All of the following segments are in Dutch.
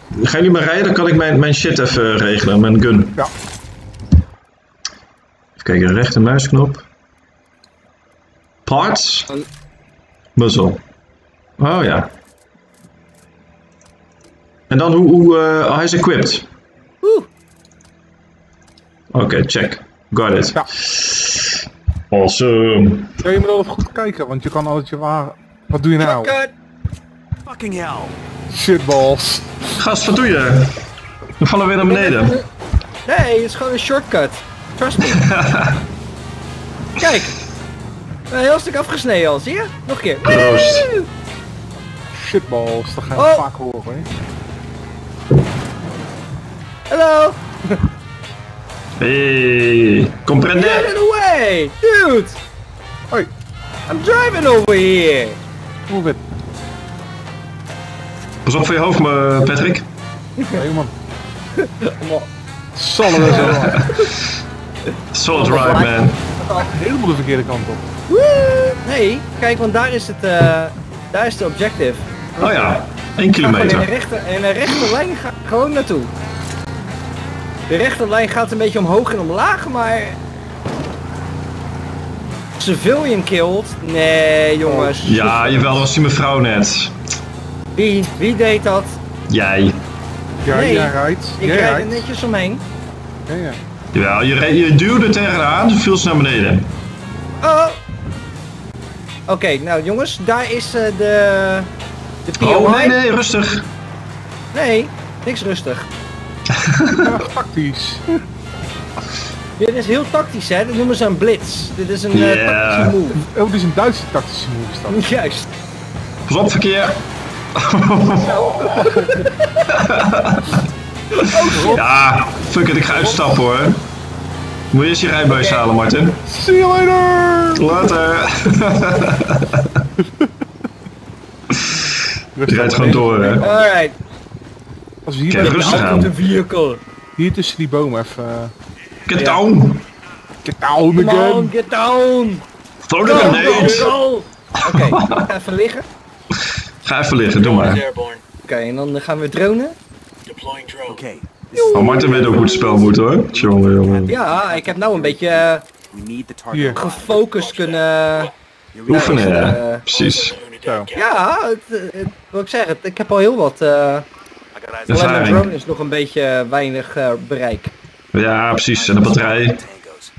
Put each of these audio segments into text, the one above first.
Gaan jullie maar rijden, dan kan ik mijn shit even regelen, mijn gun. Ja. Even kijken, rechter muisknop. Parts. Muzzle. Oh ja. En dan hij is equipped. Oké, check. Got it. Ja. Awesome. Ja, je moet altijd goed kijken, want je kan altijd je wagen... Wat doe je nou? Shortcut. Fucking hell. Shitballs. Gast, wat doe je? We vallen weer naar beneden. Nee, het is gewoon een shortcut. Trust me. Kijk. Een heel stuk afgesneden al, zie je? Nog een keer. Proost. Woo! Shitballs, dat ga je Oh. vaak horen, hè? Hallo. Hey, comprende? Get it away, dude. Hoi, I'm driving over here. hoe wit? Pas op voor je hoofd, Patrick. Hey man, Allemaal- zal er zo lang. Solid ride, man. Helemaal de verkeerde kant op. Woo! Nee, kijk, want daar is het, daar is de objective. Oh ja, 1 Ga gewoon kilometer. in een rechte lijn gewoon naartoe. De rechte lijn gaat een beetje omhoog en omlaag, maar... Civilian killed? Nee, jongens. Ja, jawel, dat was die mevrouw net. Wie deed dat? Jij. Ja, Nee, jij rijdt. Ik Jij rijd er rijdt. netjes omheen. Ja, ja. Jawel, je duwde tegenaan, toen viel ze naar beneden. Oh! Oké, nou jongens, daar is de POI. Oh, nee, rustig. Nee, niks rustig. Ja, tactisch. Dit is heel tactisch, hè? Dat noemen ze een blitz. Dit is een Yeah. tactische move. Oh, dit is een Duitse tactische move is dat. Juist. Pas op, verkeer. Ja, fuck it, ik ga uitstappen hoor. Moet je eerst je rijbewijs halen, Martin. See you later! Later. Je rijdt gewoon door, hè. Alright. Als we hier, Kijk, bij- rustig Out aan. of the vehicle. hier tussen die bomen even... Get down. Get down Come again! on, get down. Throw the grenade. Go. Oké, ga even liggen. Ga even liggen, doe maar. Oké, en dan gaan we dronen. Okay. Oh, Martin weet ook hoe het spel moet hoor. Jongen, jongen. Ja, ik heb nou een beetje We need the target. Hier. gefocust kunnen... Oefenen, ja. eh, Precies. Zo. Ja, wil ik zeggen, ik heb al heel wat... alleen mijn Ervaring. drone is nog een beetje weinig bereik. Ja, precies. En de batterij. Tangos.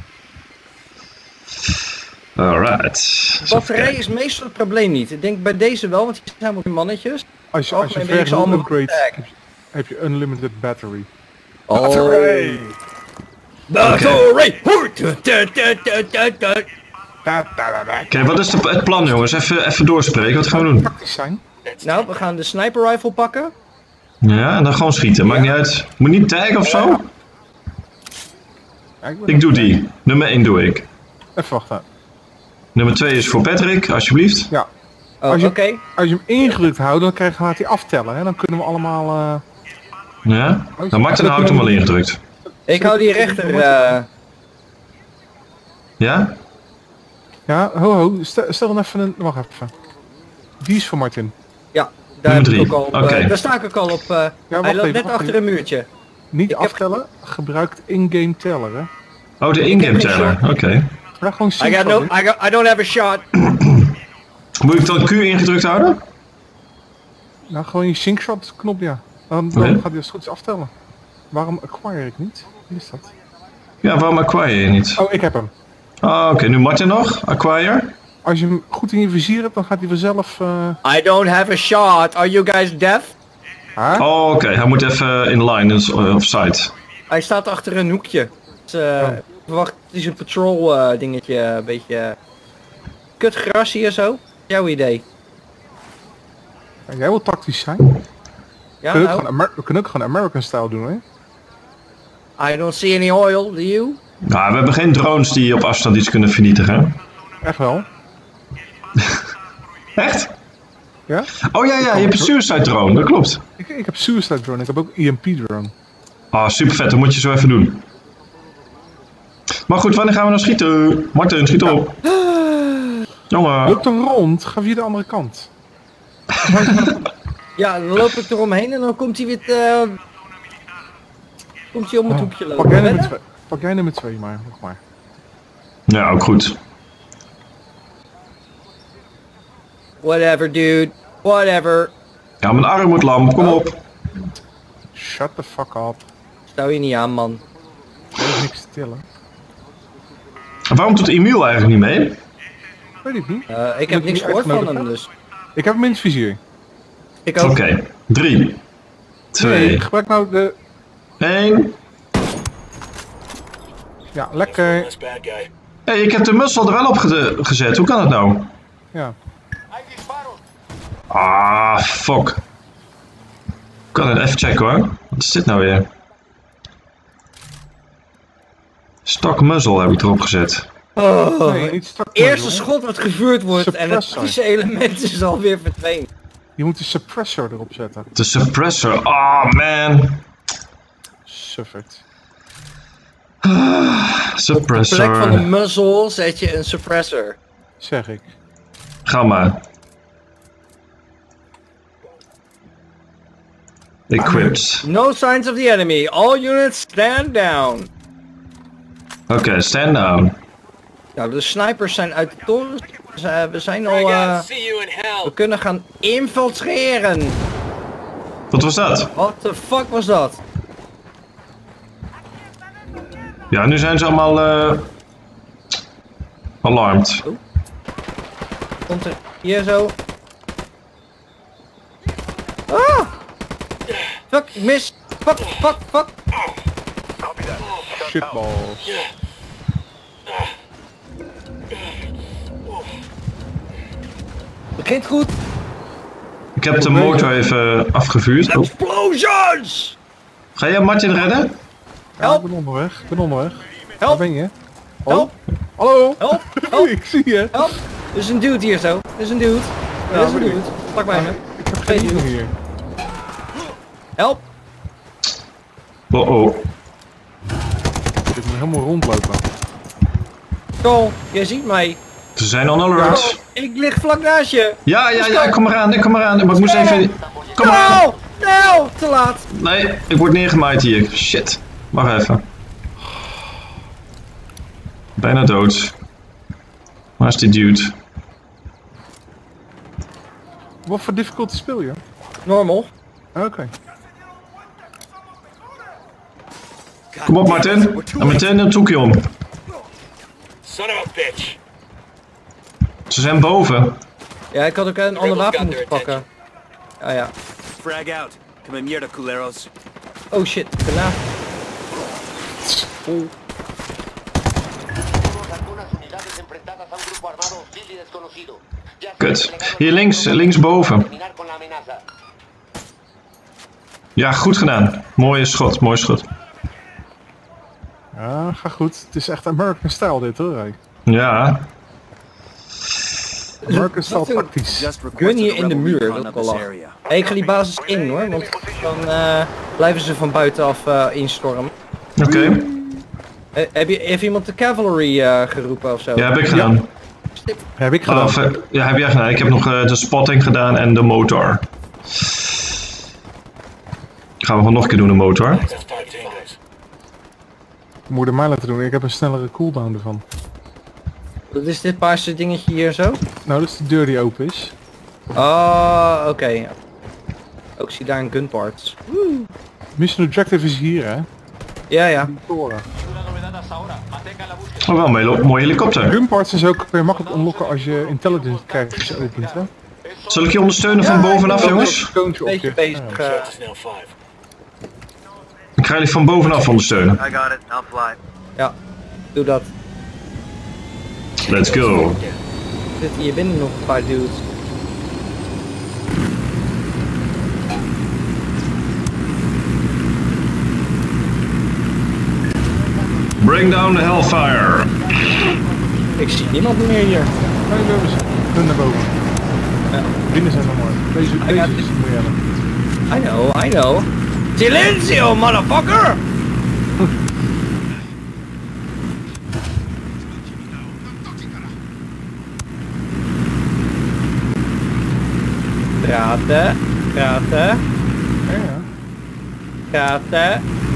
Alright. De batterij is meestal het probleem niet. Ik denk bij deze wel, want hier zijn wel mannetjes. Als je Algemeen ver ben ik ze genoeg allemaal upgrade, tag. heb je unlimited battery. Oh. Battery! Battery! Oké, wat is het plan jongens? Even doorspreken. Wat gaan we doen? Tactisch zijn. Nou, we gaan de sniper rifle pakken. Ja, en dan gewoon schieten. Maakt niet uit. Moet niet taggen of zo? Ja, Ik doe die. Nummer 1 doe ik. Even wachten. Nummer 2 is voor Patrick, alsjeblieft. Ja. Oh, Als je- oké. Als je hem ingedrukt houdt, dan laat hij aftellen. Hè? Dan kunnen we allemaal... Ja? Nou, Martin houdt hem al ingedrukt. Ik hou die rechter... Ja? Ja, ho. Stel dan even een... Wacht even. Die is voor Martin. ja, daar, heb Nummer ik ook 3. al op, Oké. daar sta ik ook al op. wacht Hij loopt even, net wacht achter even. een muurtje. Niet Ik heb- aftellen, gebruikt in-game teller, hè. Oh, de in-game Ik heb geen teller. Oké. Ja, gewoon I got synchro, no, hè. I don't have a shot. Moet ik dan Q ingedrukt houden? Nou, gewoon je syncshot knop, ja. Dan Oké. gaat hij als het goed is aftellen. Waarom acquire ik niet? Wie is dat? Ja, waarom acquire je niet? Oh, ik heb hem. Oh, oké. Nu Martin nog. Acquire. Als je hem goed in je vizier hebt, dan gaat hij vanzelf... I don't have a shot. Are you guys deaf? Oh, oké. Hij moet even in line, dus of site. Hij staat achter een hoekje. Dus, wacht, het is een patrol dingetje, een beetje... kut gras hier zo. Jouw idee. Ja, jij wil tactisch zijn. Ja, We kunnen ook nou, gewoon we kunnen ook gewoon American style doen, hè. I don't see any oil, do you? Nou, we hebben geen drones die op afstand iets kunnen vernietigen. Echt wel. Echt? Ja? Oh ja, je hebt een suicide drone. Dat klopt. Ik heb suicide drone, ik heb ook EMP drone. Ah, super vet. Dat moet je zo even doen. Maar goed, wanneer gaan we nou schieten? Martin, schiet op. Jongen. Loop dan rond, ga via de andere kant. Ja, dan loop ik eromheen en dan komt hij weer... komt hij om het hoekje lopen. Pak jij nummer 2 maar, nog maar. Ja, ook goed. Whatever, dude. Whatever. Ja, mijn arm moet lam, kom op. Shut the fuck up. Stel je niet aan, man. Er is niks te tillen. En waarom doet Emiel eigenlijk niet mee? Weet ik niet. Ik heb niks gehoord van hem, dus. Ik heb hem in het vizier. Ik ook. Oké, 3, 2, Nee, gebruik nou de... 1. Ja, lekker. Hey, ik heb de mussel er wel op gezet. Hoe kan dat nou? Ja. Ah, fuck. Ik kan het even checken hoor. Wat is dit nou weer? Stock muzzle heb ik erop gezet. Oh, Nee, niet strak. eerste schot wat gevuurd wordt en het Suppressor. vieze element is alweer verdwenen. Je moet de suppressor erop zetten. De suppressor. Oh man. Suffert. Op plek Suppressor. van de muzzle zet je een suppressor. Zeg ik. Ga maar. Equipped. No signs of the enemy. All units stand down. Oké, stand down. Nou, de snipers zijn uit de toren. We zijn al... we kunnen gaan infiltreren. Wat was dat? What the fuck was dat? Ja, nu zijn ze allemaal alarmed. Komt er hier zo. Ah! Fuck, ik mis. Fuck, fuck, fuck. Shitballs. Begint goed. Ik heb de motor even afgevuurd. Oh. Explosions! Ga jij Martin redden? Ja, ik Help! ben onderweg. Ik ben onderweg. Waar Help! ben je? Help! Hallo? Help! Help! Ik zie je. Help! Er is een dude hier zo. Er is een dude. Er is een dude. Pak bij me. Ik heb geen Geen nieuw hier. Help! Oh oh. Ik moet helemaal rondlopen. Cole, jij ziet mij. Ze zijn on alert. Ik lig vlak naast je. Ja, ik kom eraan, ik kom eraan. Maar ik moest even... Kom eraan. No! No! Te laat. Nee, ik word neergemaaid hier. Shit. Wacht even. Bijna dood. Waar is die dude? Wat voor difficulty speel je? Normal. Oké. Kom op Martin. En meteen een toekje om. Son of a bitch. Ze zijn boven. Ja, ik had ook een ander wapen moeten pakken. Ah ja. Frag out. Come mierda, culeros. Oh shit, daarna. Kut. Hier links, linksboven. Ja, goed gedaan. Mooie schot, mooi schot. Ja, ga goed. Het is echt American style dit hoor. Hey. Ja. American style Wat een- tactisch. Just Gun requested hier a in de rebel muur, recon dat of wel this lachen. area. Hey, ik ga die basis in hoor, want dan blijven ze van buitenaf instormen. Oké. Heeft iemand de cavalry geroepen of zo? Ja, heb ik gedaan. Heb ik gedaan. Of, ja, heb jij gedaan. Ik heb nog de spotting gedaan en de motor. Gaan we gewoon nog een keer doen, de motor. Moeder mij laten doen. Ik heb een snellere cooldown ervan. Wat is dit paarse dingetje hier zo? Nou, dat is de deur die open is. Oh, oké. Ook ik zie daar een gunparts. Mission objective is hier hè. Ja, ja. Die toren. Oh, wel een mooie helikopter. Gunparts is ook weer makkelijk unlocken als je intelligence krijgt opent hè. Zal ik je ondersteunen van bovenaf, jongens? Een koontje op Beetje je. bezig. Ik ga jullie van bovenaf ondersteunen. I got it. I'll fly. Ja, doe dat. Let's go. Er zitten hier binnen nog een paar dudes. Bring down the hellfire. Ik zie niemand meer hier. Nee, daar is hun naar boven. Ja. Binnen zijn we mooi. Deze got is this. moet je hebben. I know. Silencio, motherfucker! Praten. Gaat hè? Ja, ja. Gaat hè?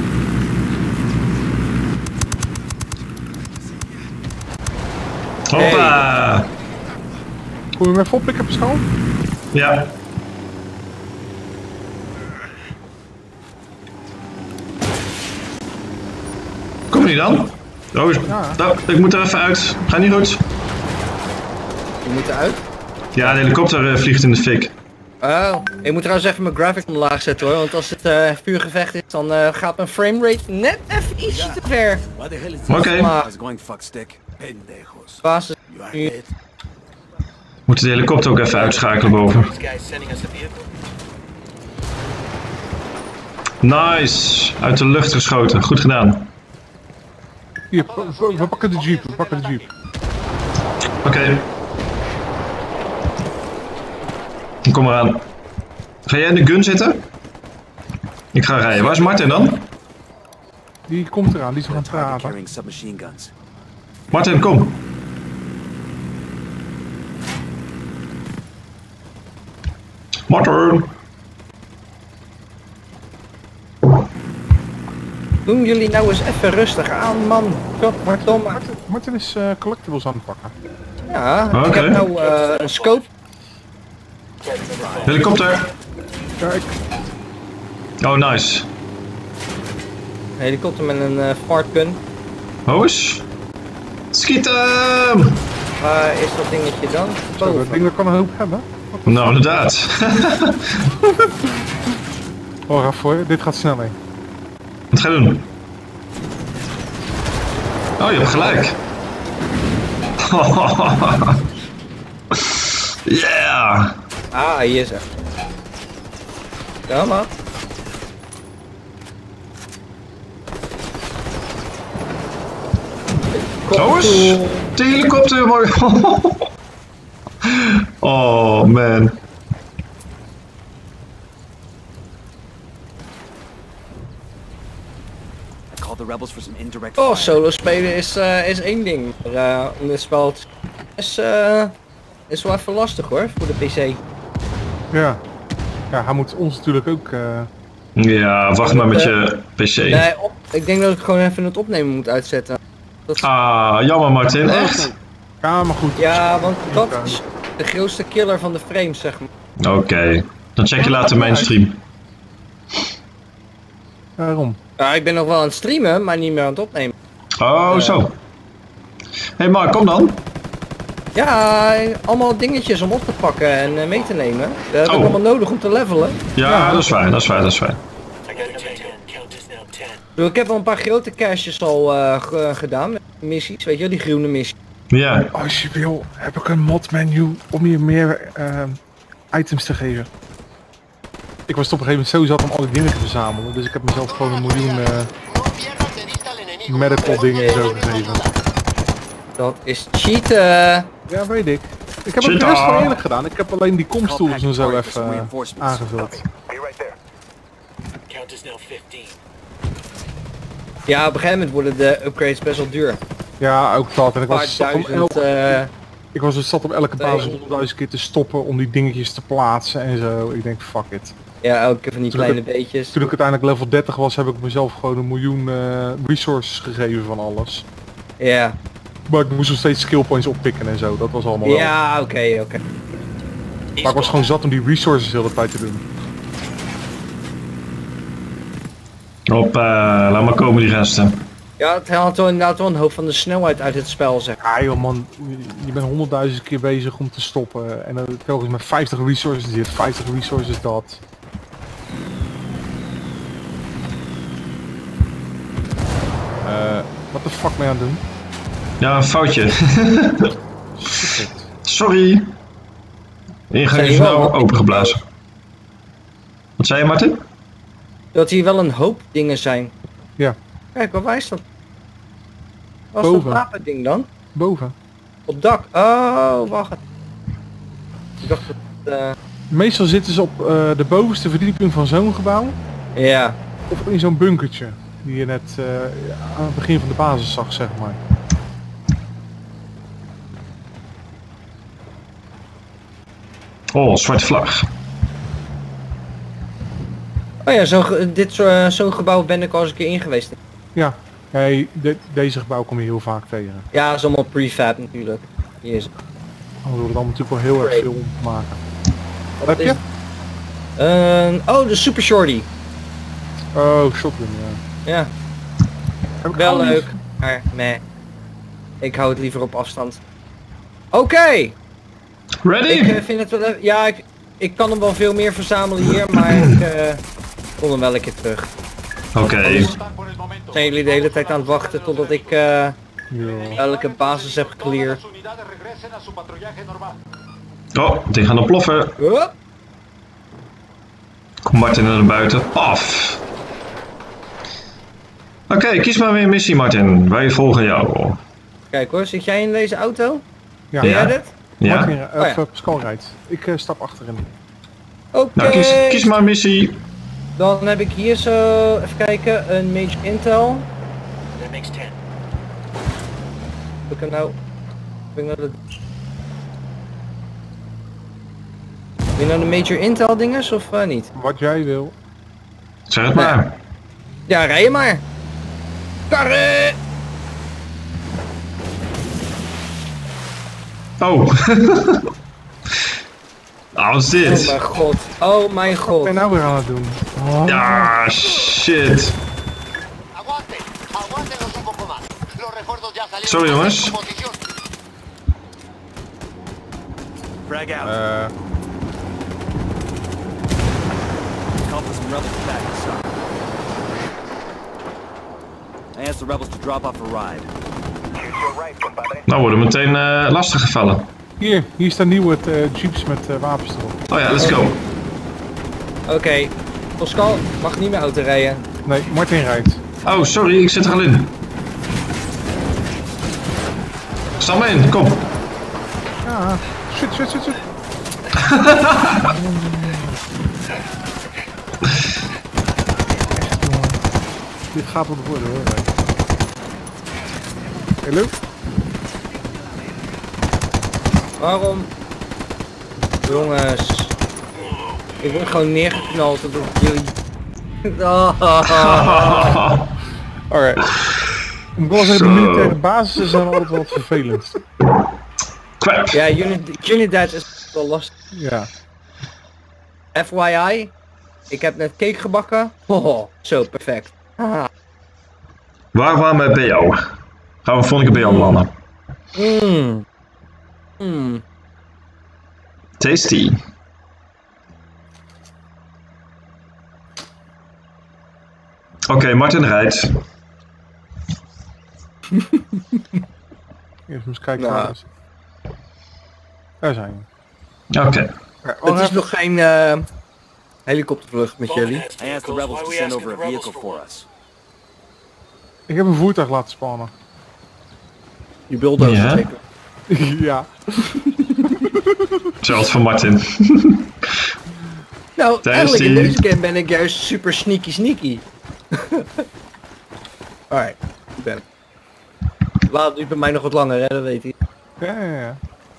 Hoppa! Kom je me even oppikken, Pascal? Ja. Kom je dan? Oh, ik moet er even uit. Ga niet goed. Je moet eruit. Ja, de helikopter vliegt in de fik. Oh, ik moet trouwens even mijn graphics omlaag zetten hoor, want als het vuurgevecht is, dan gaat mijn framerate net even ietsje te ver. What the hell is Oké. this? Maar I was going fuck stick. Pendejos. basis You are nu. dead. Moeten de helikopter ook even uitschakelen boven. These guys sending us a vehicle. Nice! Uit de lucht geschoten. Goed gedaan. Hier, we pakken de jeep, we pakken de jeep. Oké. Kom maar aan. Ga jij in de gun zitten? Ik ga rijden. Waar is Martin dan? Die komt eraan, die is gaan Target praten. carrying submachine guns. Martin, kom. Martin! Doen jullie nou eens even rustig aan, man. Godverdomme. Martin is collectibles aan het pakken. Ja, ik Oké. heb nou een scope. Helikopter! Kijk, Oh, nice. Een helikopter met een fart gun. Hoes. Schiet hem! Waar is dat dingetje dan? zo, dat Boven. ding dat kan een hoop hebben. Nou, inderdaad. Oh, Raf, hoor, dit gaat snel heen. Wat ga je doen? Oh, je hebt gelijk. Yeah! Ah, hier is er. Ja, maar. Hoes! De helikopter, mooi. Oh, man. I called the rebels for some indirect Oh, fire. solo spelen is één ding. Maar om dit spel te is wel even lastig hoor, voor de PC. Ja. Ja, hij moet ons natuurlijk ook... Ja, wacht maar met je PC. Nee, ik denk dat ik gewoon even het opnemen moet uitzetten. Ah, jammer Martin, echt? Ja, maar goed. Ja, want dat is de grootste killer van de frames, zeg maar. Oké, dan check je later mijn stream. Waarom? Ja, ik ben nog wel aan het streamen, maar niet meer aan het opnemen. Oh, zo. Hey Mark, kom dan. Ja, allemaal dingetjes om op te pakken en mee te nemen. Dat heb ik Oh. allemaal nodig om te levelen. Ja, dat is fijn, dat is fijn, dat is fijn. I got a 10. Count is now 10. Dus ik heb wel een paar grote caches al gedaan met missies, weet je wel, die groene missies. Ja, Als je wil, heb ik een mod menu om je meer items te geven. Ik was op een gegeven moment zo zat om al die dingen te verzamelen, dus ik heb mezelf gewoon 1 miljoen medical dingen en zo gegeven. Dat is cheaten. Ja, weet ik. Ik heb ook Shit, de rest ah. wel eerlijk gedaan. Ik heb alleen die komstools en zo Call some even reinforcements. aangevuld. Be right there. Count is now 15. Ja, op een gegeven moment worden de upgrades best wel duur. Ja, ook dat. En ik Een was, paar zat om duizend, elke, ik was dus zat om elke Nee. basis 100.000 keer te stoppen om die dingetjes te plaatsen en zo. Ik denk, fuck it. ja, elke keer van die Toen kleine ik- beetjes. Toen ik uiteindelijk level 30 was, heb ik mezelf gewoon 1 miljoen resources gegeven van alles. Ja, Maar ik moest nog steeds skill points oppikken en zo. Dat was allemaal wel. ja, oké. Maar ik was gewoon zat om die resources de hele tijd te doen. hoppa, laat maar komen die gasten. Ja, het haalt wel inderdaad wel een hoop van de snelheid uit het spel, zeg. Ja joh man, je bent 100.000 keer bezig om te stoppen. En dan telkens met 50 resources dit, 50 resources dat. Wat de fuck ben je aan het doen? Ja, een foutje. Shit. Sorry. De ingang Zijn is die wel nou wat- opengeblazen. Wat zei je Martin? Dat hier wel een hoop dingen zijn. Ja, Kijk, waar is dat? Wat is dat Boven. wapending dan? boven. Op dak. Oh, wacht. Ik dacht dat... Meestal zitten ze op de bovenste verdieping van zo'n gebouw. ja. Of in zo'n bunkertje. Die je net aan het begin van de basis zag, zeg maar. Oh, zwarte vlag. Oh ja, zo'n gebouw ben ik al eens een keer in geweest. Ja, hey, deze gebouw kom je heel vaak tegen. Ja, dat is allemaal prefab natuurlijk. Hier is het. Oh, we worden allemaal natuurlijk wel heel erg veel om te maken. Wat heb je? Oh, de Super Shorty. Oh, shotgun, ja. Ja, Heb ik wel gewoon leuk. niet. Maar meh. Ik hou het liever op afstand. Oké. Ready? Ik vind het wel... Ja, ik kan hem wel veel meer verzamelen hier, maar ik kom hem wel een keer terug. Oké. Zijn jullie de hele tijd aan het wachten totdat ik Ja. elke basis heb gecleared? Oh, die gaan ontploffen. Hup. Kom Martin naar buiten. Af. Oké, kies maar weer een missie, Martin. Wij volgen jou. Kijk hoor, zit jij in deze auto? Ja. Ben jij Ja. dit? Ja? Martin, Oh ja. Pascal rijdt. Ik stap achterin. Oké. Nou, kies maar een missie. Dan heb ik hier zo, even kijken, een Major Intel. That makes 10. Heb ik hem nou... Heb ik nou de... Heb je nou de Major Intel dinges of niet? Wat jij wil. Zeg het maar. Ja, rij je maar. Karren! Oh. Ah, wat is Oh dit? mijn god. Oh mijn Wat god. ben je nou weer aan het doen? Oh. Ja, shit. Aguante, aguántenos un poco más. Los refuerzos ya salieron. Sorry, jongens. a su posición. Frag out. Call for some rebels to back us up. I asked the rebels to drop off a ride. Nou worden we meteen lastig gevallen. Hier staan nieuwe jeeps met wapens erop. Oh ja, let's go. Oké. Pascal, mag niet meer auto rijden. Nee, Martin rijdt. Oh, sorry, ik zit er al in. Stap maar in, kom. Ja, shit. Echt, jongen. Dit gaat wat worden hoor. Hallo? Waarom? Jongens. Ik word gewoon neergeknald door jullie. Oh. Alright. Ik wil zeggen, de Zo. militaire basissen zijn altijd wat vervelend. Crap. Ja, Unidad is wel lastig. Ja. FYI, ik heb net cake gebakken. Oh, zo perfect. Ah. Waar waren we bij jou? Gaan we volgende keer bij jou landen. Mmm. Mmm. Tasty. Oké, Martin rijdt. Eerst eens kijken. Nou. waar is- Daar zijn we. Oké. Het is nog geen helikoptervlucht met jullie. I asked the rebels to send over a vehicle for us. Ik heb een voertuig laten spannen. Je bulldozer Ja? zeker. Ja. Zoals van Martin. Nou, Daar is eigenlijk in die. deze game ben ik juist super sneaky. Alright, ik ben. Laat duurt bij mij nog wat langer, hè, dat weet hij. Ja.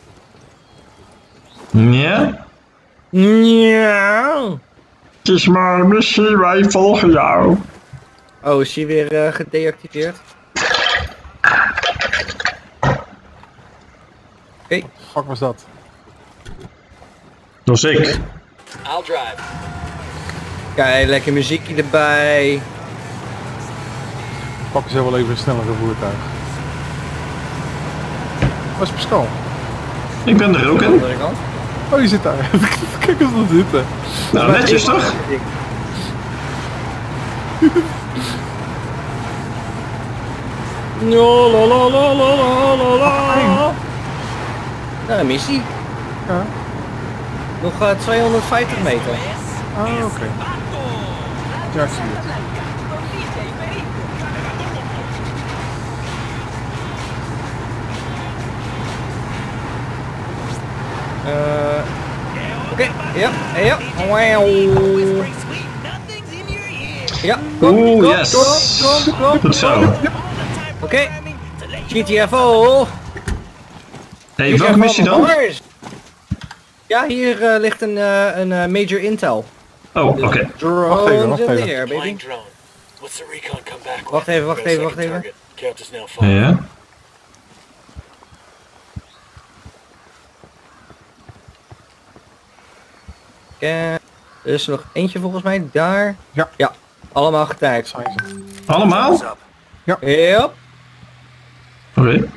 Ja? Ja. Kies maar een missie, wij volgen jou. Oh, is hij weer gedeactiveerd? Oké. Fuck was dat? Dat was ik. I'll drive. Kijk, lekker muziekje erbij. Pakken ze wel even een snellere voertuig. Waar is Pascal? Ik ben er ook in. Andere kant. Oh, je zit daar. Kijk eens dat zitten. Nou, netjes toch? Nou, een missie. Ja. Nog 250 meter. Ah, oké. Ja, ik zie het. Oké, ja. Wauw. Ja, kom, Oeh, kom, yes. kom. Goed zo. Oké. GTFO. Hey, welke missie dan? Ja, hier ligt een Major Intel. Oh, oké. Drones in the even. air, baby. Flying drone. What's the recon come back? Wacht even, wacht We got a even, wacht second even. target. Count is now 5. Ja. Er is er nog eentje volgens mij, daar. Ja. Ja, allemaal getagd. Zijn ze. Allemaal? What's up? Yep. Oké.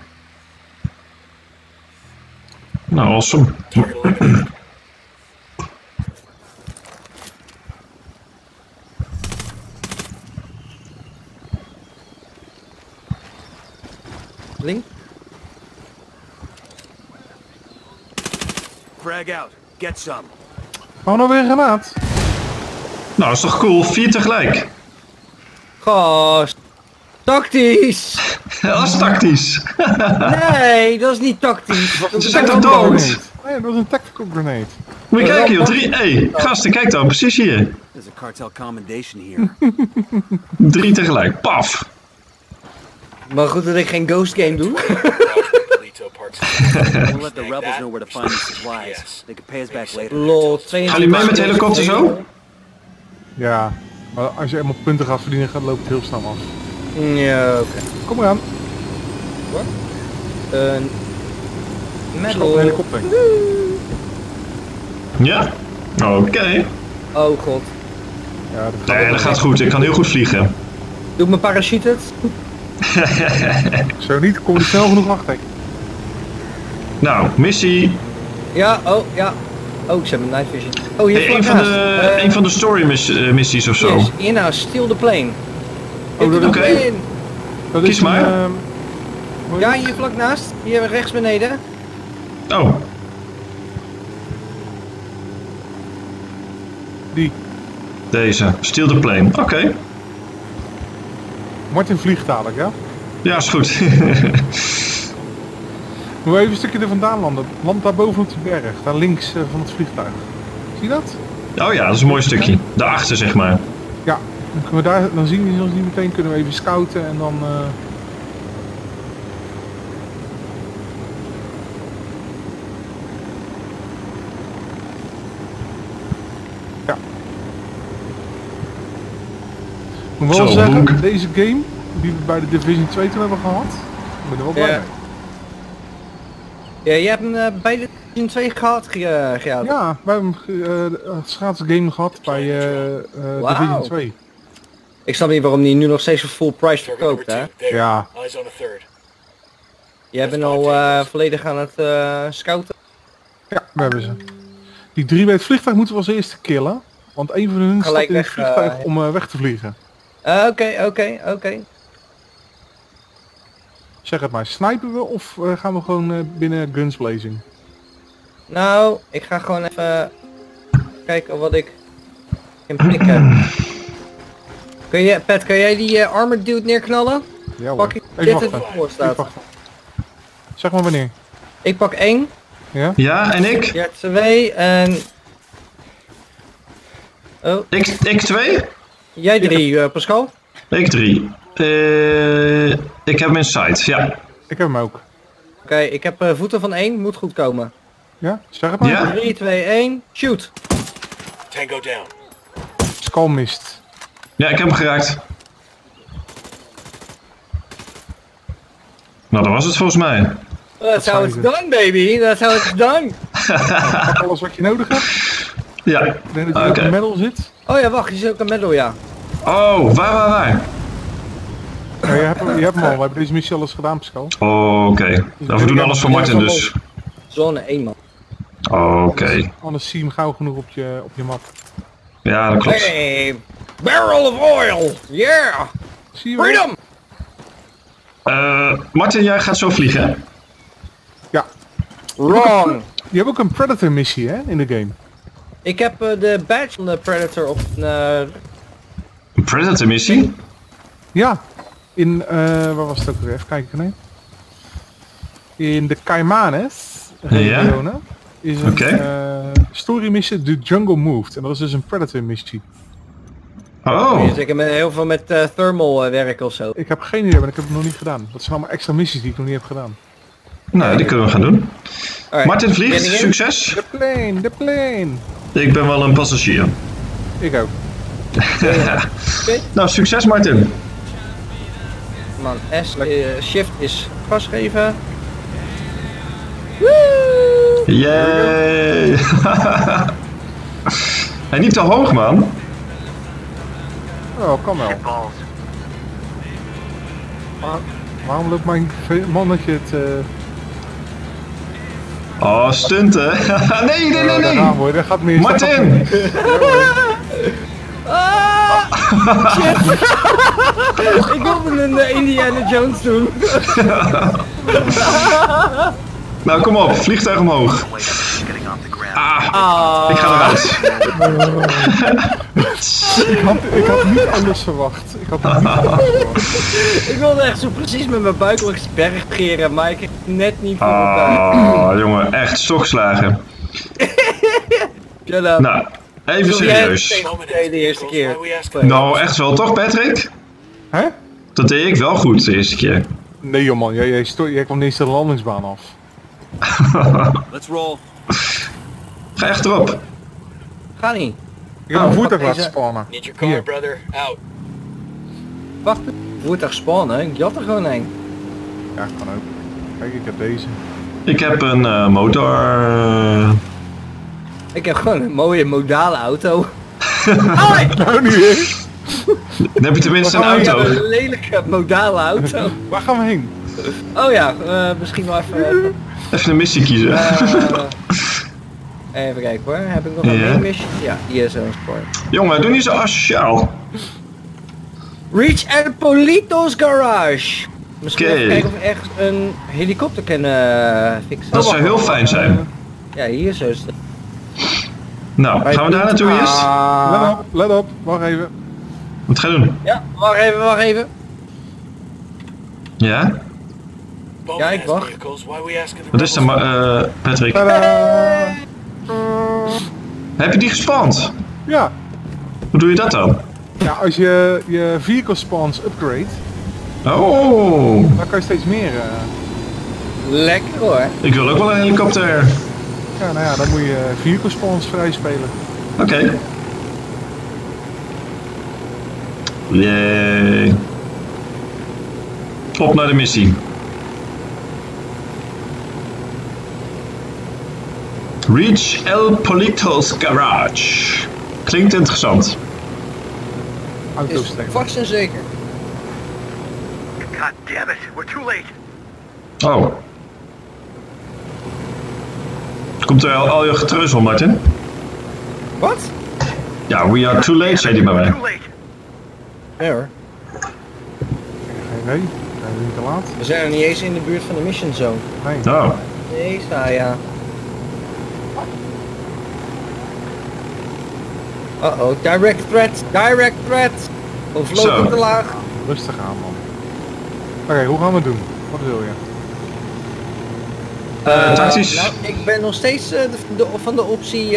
Nou, awesome. Target eliminated. Link. Frag out. Get some. Oh, nou weer een granaat. Nou, is toch cool? 4 tegelijk. Gast. Tactisch. Dat is tactisch. Nee, dat is niet tactisch. Dat Ze is zijn toch gewoon dood? Nee, dat was een tactical grenade. Moet je kijken joh, 3... Hey, gasten, kijk dan, precies hier. There's a cartel commendation here. 3 tegelijk, paf. Maar goed dat ik geen ghost game doe. Lito parts. We'll let the rebels know where to find these supplies. They can pay us back later. Lol, Gaan jullie mee met de helikopter zo? Ja, maar als je eenmaal punten gaat verdienen, loopt het heel snel af. Ja, oké. Kom eraan. Een Schop medal. een helikopter. Ja? Oké. Oh god. Ja, dat gaat Nee, dat gaat goed. Ik kan heel goed vliegen. Doe mijn parachute het? Zo niet, kom je er snel genoeg achter. Nou, missie. Ja, oh ja. Oh, ze hebben night vision. Oh, hier Een van de story missies of zo. Yes, hier nou, steal the plane. Oh, dat- oké. Dat Kies maar. Ja, hier vlak naast. Hier rechts beneden. Oh, Die. deze. Steal the plane. Oké. Martin vliegt dadelijk, ja? Ja, is goed. Moet even een stukje er vandaan landen. Land daar boven op de berg. Daar links van het vliegtuig. Zie je dat? Oh ja, dat is een mooi stukje. Daarachter, zeg maar. Ja. Dan, kunnen we daar, dan zien we ons niet meteen. Kunnen we even scouten en dan... Ja. Ik moet wel Zo, zeggen, bonk. deze game, die we bij de Division 2 toen hebben gehad, ik ben er wel blij Ja. mee. Ja, jij hebt hem bij de Division 2 gehad, Gerard. Ja, we hebben een schaatsgame gehad bij Wauw. Division 2. Ik snap niet waarom die nu nog steeds voor full price Target number verkoopt, 2. hè? There. Ja. Eyes on a third. Jij bent al volledig aan het scouten. Ja, we hebben ze. Die 3 bij het vliegtuig moeten we als eerste killen. Want een van hun Gelijk staat in het weg, vliegtuig om weg te vliegen. Oké. Zeg het maar, snipen we of gaan we gewoon binnen guns blazing? Nou, ik ga gewoon even kijken wat ik kan pikken. Pat, kan jij die armored dude neerknallen? Ja Pak ik Even dit wachten. het voor Even staat. wachten. Zeg maar wanneer. Ik pak 1, Ja? Ja, en ik? jij 2 en... Oh, Ik 2? jij 3, Pascal? Ik 3. Ik heb hem in sight, ja. Ik heb hem ook. Oké, ik heb voeten van 1, moet goed komen. Ja? Zeg het maar. Ja? 3, 2, 1, shoot! Tango down. Skull mist. Ja, ik heb hem geraakt. Nou, dat was het volgens mij. That's how it's zijn ze. done, baby! That's how it's done! Pak alles wat je nodig hebt. Ja. Ik denk dat je op Oké. een medal zit. Oh ja, wacht, je zit ook een medal, ja. Oh, waar? Ja, je hebt hem al. We hebben deze missie alles gedaan, Pascal. Oh, oké. Nou, we doen alles voor Martin dus. Zone 1, man. Oké. Anders zie je hem gauw genoeg op je map. Ja, dat klopt. Hey, barrel of oil! Yeah! Zie je wel? Freedom! Martin, jij gaat zo vliegen, hè? Ja. Wrong! Je hebt ook een Predator missie, hè, in de game. Ik heb de badge van de Predator op Een Predator missie? Ja. In, waar was het ook weer? Even kijken, nee. In de Caimanes regionen is een Oké. story missie, The Jungle Moved. En dat is dus een Predator missie. Oh, Dus ik heb heel veel met thermal werk of zo. Ik heb geen idee, maar ik heb het nog niet gedaan. Dat zijn allemaal extra missies die ik nog niet heb gedaan. nou, die kunnen we gaan doen. Alright, Martin vliegt, ben je in? succes. De plane, de plane. Ik ben wel een passagier. Ik ook. Nou, succes Martin. Man, shift is gas geven. Yay! En niet te hoog, man. Oh, kan wel. Waarom loopt mijn mannetje het... Oh, stunten. Nee. Daar gaan we, daar gaat meer. Martin! Ik wilde een Indiana Jones doen. Nou, kom op. Vliegtuig omhoog. Ik ga eruit. Ik had niet anders verwacht. Ik wilde echt zo precies met mijn buik langs die berg geren, maar ik heb het net niet voor mijn buik. Oh, jongen. Echt stokslagen. Shut up. Nou, even serieus. De eerste keer. Nou, echt wel toch, Patrick? Hè? Dat deed ik wel goed de eerste keer. Nee joh man, jij kwam niet eens de landingsbaan af. Let's roll. Ga echt erop. Ga niet. Ik heb een voertuig deze- laten spannen. Need your car, Hier. brother. Out. Wacht, voertuig spannen, ik jat er gewoon een. Ja, kan ook. Kijk, ik heb deze. Ik heb een motor. Ik heb gewoon een mooie modale auto. Nou nu weer. Dan heb je tenminste een Ik heb auto. een lelijke modale auto. Waar gaan we heen? Oh ja, misschien wel even... Even een missie kiezen. Even kijken hoor, heb ik nog een Ja. main mission? Ja, hier is een spoor. Jongen, doe niet zo asociaal. Reach El Politos Garage. Misschien Oké. even kijken of we ergens een helikopter kunnen fixen. Dat zou heel fijn zijn. Ja, hier zo is het. Nou, gaan we daar naartoe eerst? Let op, wacht even. Wat ga je doen? Ja, wacht even. Ja? Bowman Ja, ik has wacht. vehicles. Why are we asking the Wat is er, Patrick? Tadaa! Heb je die gespand? Ja. Hoe doe je dat dan? Ja, als je je vehicle spawns upgrade, Oh, dan kan je steeds meer... Lekker hoor. ik wil ook wel een helikopter. Ja, nou ja, dan moet je vehicle spawns vrij spelen. Oké. Yay. Op naar de missie. Reach El Politos Garage. Klinkt interessant. Auto's Is tegen. vast en zeker. God damn it, we're too late. Oh. Komt er al je getreuzel, Martin? Wat? Ja, we are too late, zei hij bij mij. Too late. Ja hoor. Nee, zijn we niet te laat? We zijn er niet eens in de buurt van de mission zone. Nee. Oh. Nee, Saya. Uh-oh, direct threat! Of Zo. lopen te laag? Rustig aan man. Oké, hoe gaan we het doen? Wat wil je? Tactisch. Nou, ik ben nog steeds van de optie...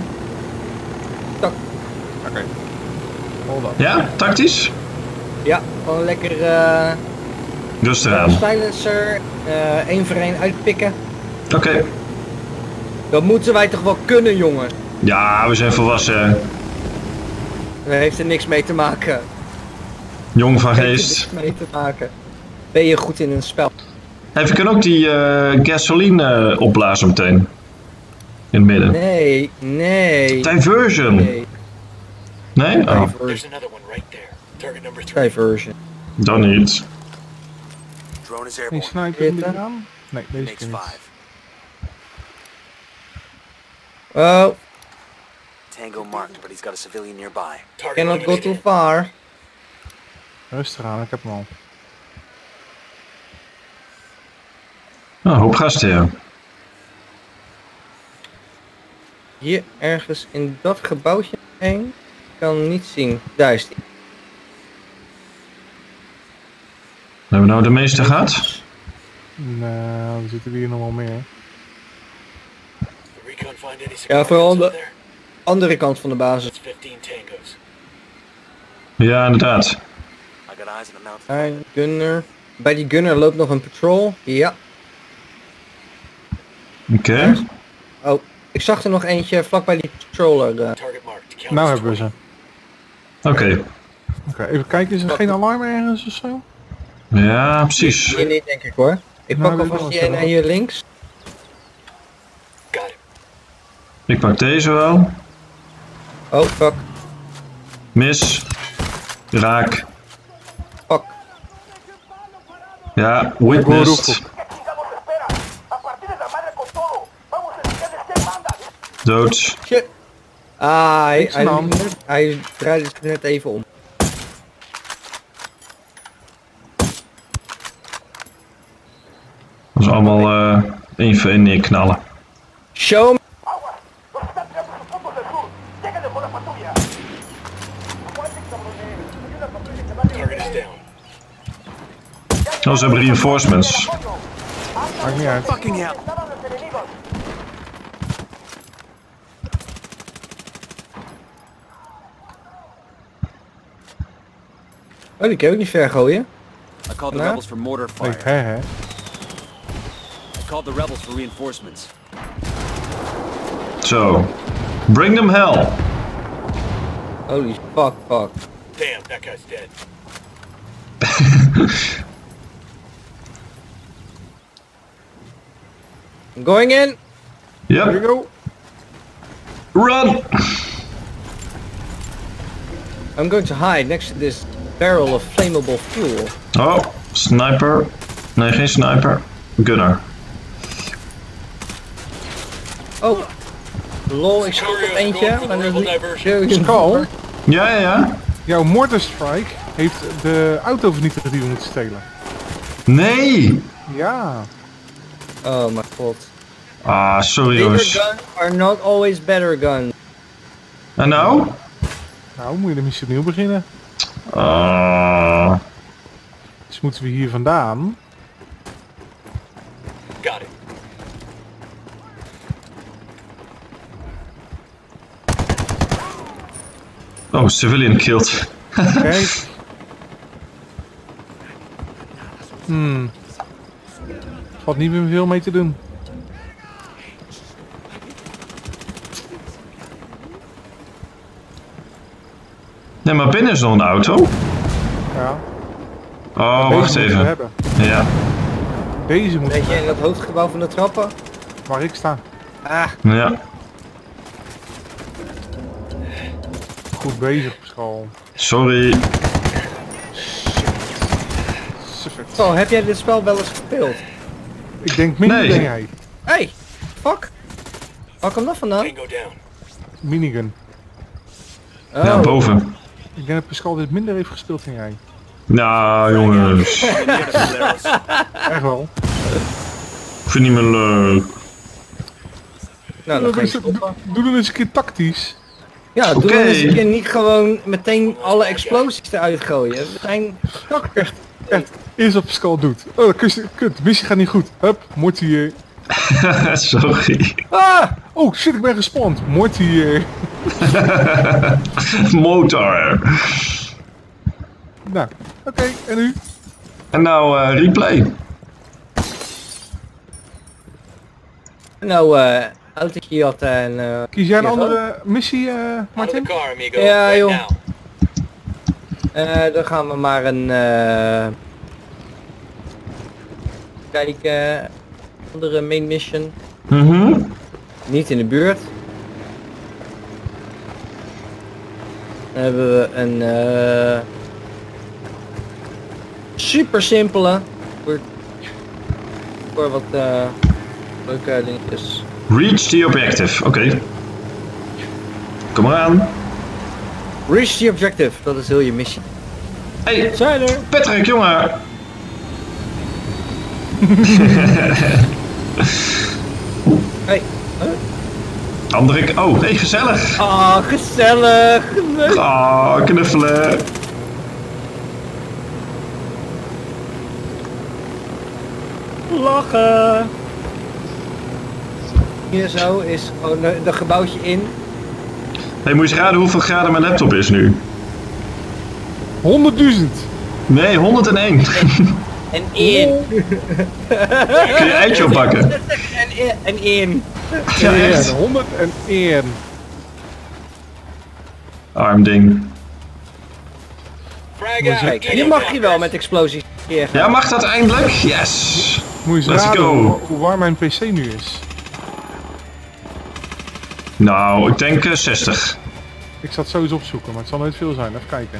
Oké. Hold up. Ja, tactisch? Ja, gewoon lekker Rustig aan. silencer, één voor één uitpikken. Oké. Dat moeten wij toch wel kunnen, jongen? Ja, we zijn volwassen. Daar heeft er niks mee te maken. Jong van Heeft er geest. niks mee te maken. Ben je goed in een spel? Hey, we kunnen ook die gasoline opblazen meteen. In het midden. Nee. Diversion. Nee. Nee? Oh, There's another one right there. Target number 3. Diversion. dan niet. Drone is Geen airborne. sniper in Zitten. aan? Nee, deze Makes keer niet. 5. Oh, Tango marked, but he's got a civilian nearby. Target cannot go too eliminated. far. Rustig aan, ik heb hem al. Oh, hoop gasten, ja. Hier ergens in dat gebouwtje heen. Ik kan hem niet zien. Daar is die. Hebben we nou de meeste gehad? Nou, er zitten hier nog wel meer. The recon find any Ja, vooral civilians de- up there? Andere kant van de basis. That's 15 tangos. Ja, inderdaad. I got eyes on the mountain. Daar, gunner. Bij die gunner loopt nog een patrol. Ja. Oké. Oh, ik zag er nog eentje vlakbij die patroller. Target marked. Count Nou as hebben we 20. ze. Oké. Oké, even kijken, is er geen alarm ergens of zo? Ja, precies. Hier niet, denk ik hoor. Ik Nou, pak dit alvast was die er ene wel. hier links. Got him. Ik pak deze wel. Oh, fuck. Mis. Raak. Fuck. Ja, witnessed. ¿Qué chingados esperan? A partir de la madre con todo. Vamos a enseñarles quién manda. Dood. Shit. Ah, Niks aan de hand. hij draaide zich net even om. Dat is allemaal even in neerknallen. Show me. Aguas. Los están tirando sus puntos del sur. Lléguenle con la patrulla. Aguanten, cabrones. Hay una patrulla que va a Target is down. Oh, ze hebben reinforcements. Maakt niet uit. Fucking hell. Estaban los enemigos. Oh, die kan je ook niet ver gooien. I called the Huh? rebels for mortar fire. Hey, hè. I called the rebels for reinforcements. Zo. Bring them hell. Holy fuck. Damn, that guy's dead. I'm going in. Here we Yep. go. Run. I'm going to hide next to this barrel of flammable fuel. Oh, sniper. Nee, geen sniper. Gunner. Oh. Lol, ik schot op eentje. Maar dan Skal, Ja. jouw mortar strike heeft de auto vernietigd die we moeten stelen. Nee. Ja. Oh mijn god. Ah, sorry Bigger jongens. guns are not always better guns. En nou? Nou, moet je de missie opnieuw beginnen. Ah. Dus moeten we hier vandaan. Got it. Oh, civilian killed. Kijk. Valt niet meer veel mee te doen. Nee, maar binnen is nog een auto. Ja. Oh, Deze wacht moeten we even. hebben. Ja. Deze moet Weet je, in dat hoofdgebouw van de trappen? waar ik sta. Ah, Ja. Goed bezig op school. Sorry. Suffert. oh, heb jij dit spel wel eens gespeeld? Ik denk minder Nee. dan jij. Hey, fuck. Waar komt dat vandaan? Tango down. Minigun. Oh, Ja, boven. Ik denk dat Pascal dit minder heeft gespeeld dan jij. Nou, jongens. Echt wel. Ik vind niet meer leuk. nou, dan ga ik stoppen. Doe dan eens een keer tactisch. Ja, doe Oké. dan eens een keer niet gewoon meteen alle explosies eruit gooien. We zijn... Echt. Eerst wat Pascal doet. Oh, kut. De missie gaat niet goed. Hup, Morty. Sorry. Ah! Oh shit, ik ben gespawned. Morty. Motor. Nou, oké. En nu? En nou, replay. Nou, autootje had en... Kies jij een Ja, andere missie, Out of the Martin? car, amigo. Ja, right joh. now. dan gaan we maar een... kijken... andere main mission. Mhm. Niet in de buurt. Dan hebben we een super simpele voor wat leuke dingetjes. Reach the objective. Oké. Kom maar aan. Reach the objective, dat is heel je missie. Hey, Zijn er? Patrick, jongen. Hey. Andere. Oh, hey, gezellig. Ah, gezellig. Ah, knuffelen. Lachen. Hier zo is gewoon de gebouwtje in. Hey, moet je eens raden hoeveel graden mijn laptop is nu? 100.000. Nee, 101. En in. Kun je eitje oppakken? En in. Ja, echt. 101. Arm ding. Frag out. Kijk, hier mag je wel met explosies gaan. Ja, mag dat eindelijk? Yes! Moet je eens Let's raden go. hoe waar mijn PC nu is. Nou, ik denk 60. Ik zat zo eens opzoeken, maar het zal nooit veel zijn. Even kijken.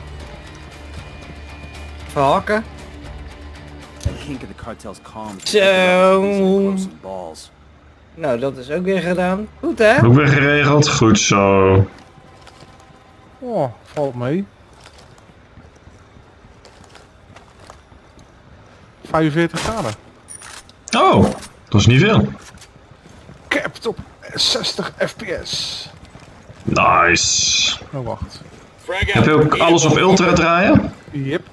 Verhakken. The kink of the cartel's comms. Zo. Grow some balls. Nou, dat is ook weer gedaan. Goed hè? Ook weer geregeld. Goed zo. Oh, valt mee. 45 graden. Oh, dat is niet veel. Capped op 60 fps. Nice. Oh, wacht. Frag out. Heb je ook alles op ultra draaien? Yep.